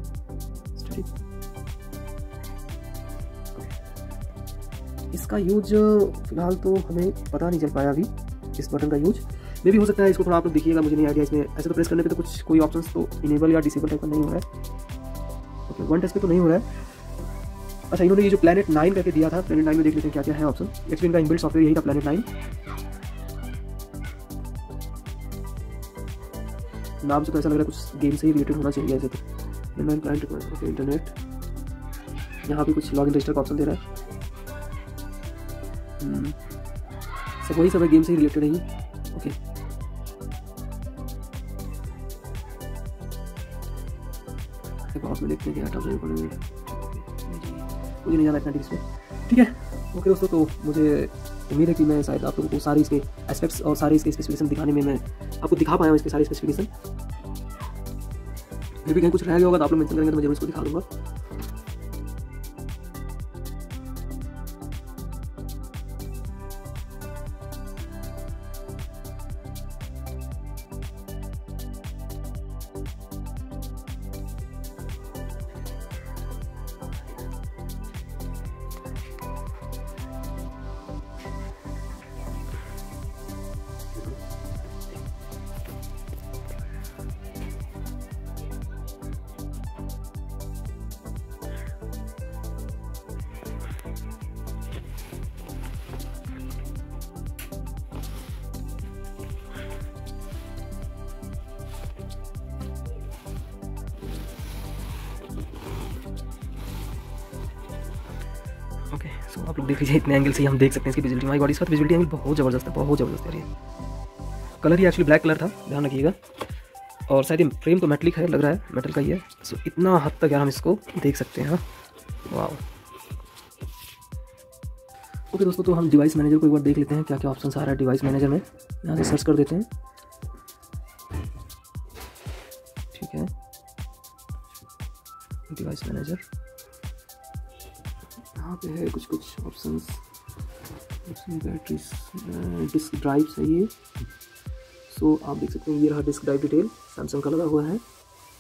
इसका यूज फिलहाल तो हमें पता नहीं चल पाया अभी, इस बटन का यूज मे भी हो सकता है, इसको थोड़ा आप लोग देखिएगा, मुझे नहीं आइडिया इसमें। ऐसे तो प्रेस करने पे तो कुछ कोई ऑप्शंस तो इनेबल या डिसेबल टाइप का नहीं हो रहा है। ओके वन टच पे तो नहीं हो रहा है। अच्छा इन्होंने ये जो प्लैनेट नाइन करके दिया था, प्लैनेट नाइन में देख लेते हैं क्या क्या है ऑप्शन। एक्चुअली इनका इनबिल्ट सॉफ्टवेयर यही था प्लैनेट नाइन, नाम से तो ऐसा लग रहा है कुछ गेम से ही रिलेटेड होना चाहिए ऐसे तो। नाइन क्लाइंट ओके इंटरनेट, यहाँ पे कुछ लॉग इन रजिस्टर का ऑप्शन दे रहा है, सब वही सब है, गेम से ही रिलेटेड है ये। ओके बहुत में देखते हैं क्या टर्म्स एंड कंडीशंस, मुझे नहीं जाना इतना इसमें, ठीक है। ओके दोस्तों तो मुझे उम्मीद है कि मैं शायद आप लोगों को सारे इसके एस्पेक्ट्स और सारे इसके स्पेसिफिकेशन दिखाने में मैं आपको दिखा पाया हूँ इसके सारे स्पेसिफिकेशन। फिर भी कहीं कुछ रह गया होगा तो आप लोग मेंशन करेंगे तो मैं जरूर इसको दिखा दूंगा। ओके सो आप लोग देख लीजिए, इतने एंगल से ही हम देख सकते हैं इसकी विजिबिलिटी। माय गॉड इसका विजिबिलिटी एंगल बहुत ज़बरदस्त है, बहुत ज़बरदस्त है। ये कलर ही एक्चुअली ब्लैक कलर था, ध्यान रखिएगा। और शायद ये फ्रेम तो मेटलिक है, लग रहा है मेटल का ही है। सो इतना हद तक यार हम इसको देख सकते हैं। वाह ओके दोस्तों तो हम डिवाइस मैनेजर को एक बार देख लेते हैं क्या क्या ऑप्शन आ रहा है डिवाइस मैनेजर में। यहाँ से सर्च कर देते हैं, ठीक है। डिवाइस मैनेजर यहाँ पे है कुछ कुछ ऑप्शंस, बैटरी डिस्क ड्राइव है ये। सो आप देख सकते हैं ये रहा डिस्क ड्राइव डिटेल, सैमसंग का लगा हुआ है।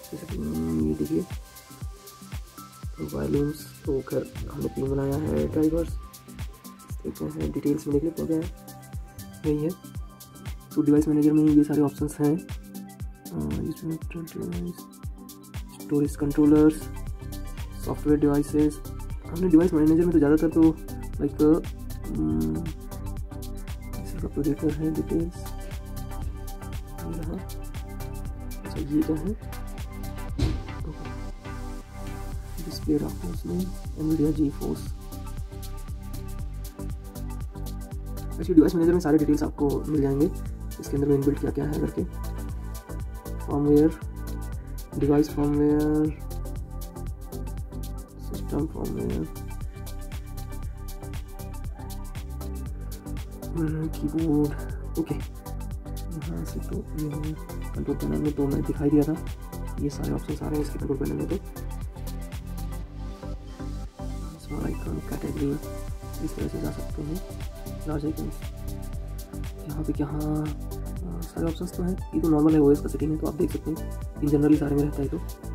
इसकी सेटिंग ये देखिए, वॉल्यूम्स तो खैर हमने तीन बनाया है, ड्राइवर्स देखते हैं, डिटेल्स में देख लेते हैं क्या है, यही है। तो डिवाइस मैनेजर में ये सारे ऑप्शंस हैं, इसमें स्टोरेज कंट्रोलर्स, सॉफ्टवेयर डिवाइसेस। हमने डिवाइस मैनेजर में तो ज़्यादातर तो लाइक प्रोजेक्टर है, डिटेल्स यहाँ। अच्छा ये क्या है, डिस्प्ले रखते हैं उसमें, Nvidia GeForce. Actually device manager में सारे डिटेल्स आपको मिल जाएंगे, इसके अंदर में इनबिल्ट क्या क्या है करके, firmware, device firmware, system firmware, keyboard. Okay यहाँ से तो ये कंट्रोल पैनल में तो मैं दिखाई दिया था, ये सारे ऑप्शन आ रहे हैं इसके कंट्रोल पैनल में। तो स्मॉल आइकन, कैटेगरी, इस तरह से जा सकते हैं, लार्ज आइकन्स। यहाँ पे यहाँ सारे ऑप्शंस तो हैं, ये तो नॉर्मल है ओएस का सेटिंग है, तो आप देख सकते हैं इन जनरली सारे में रहता है। तो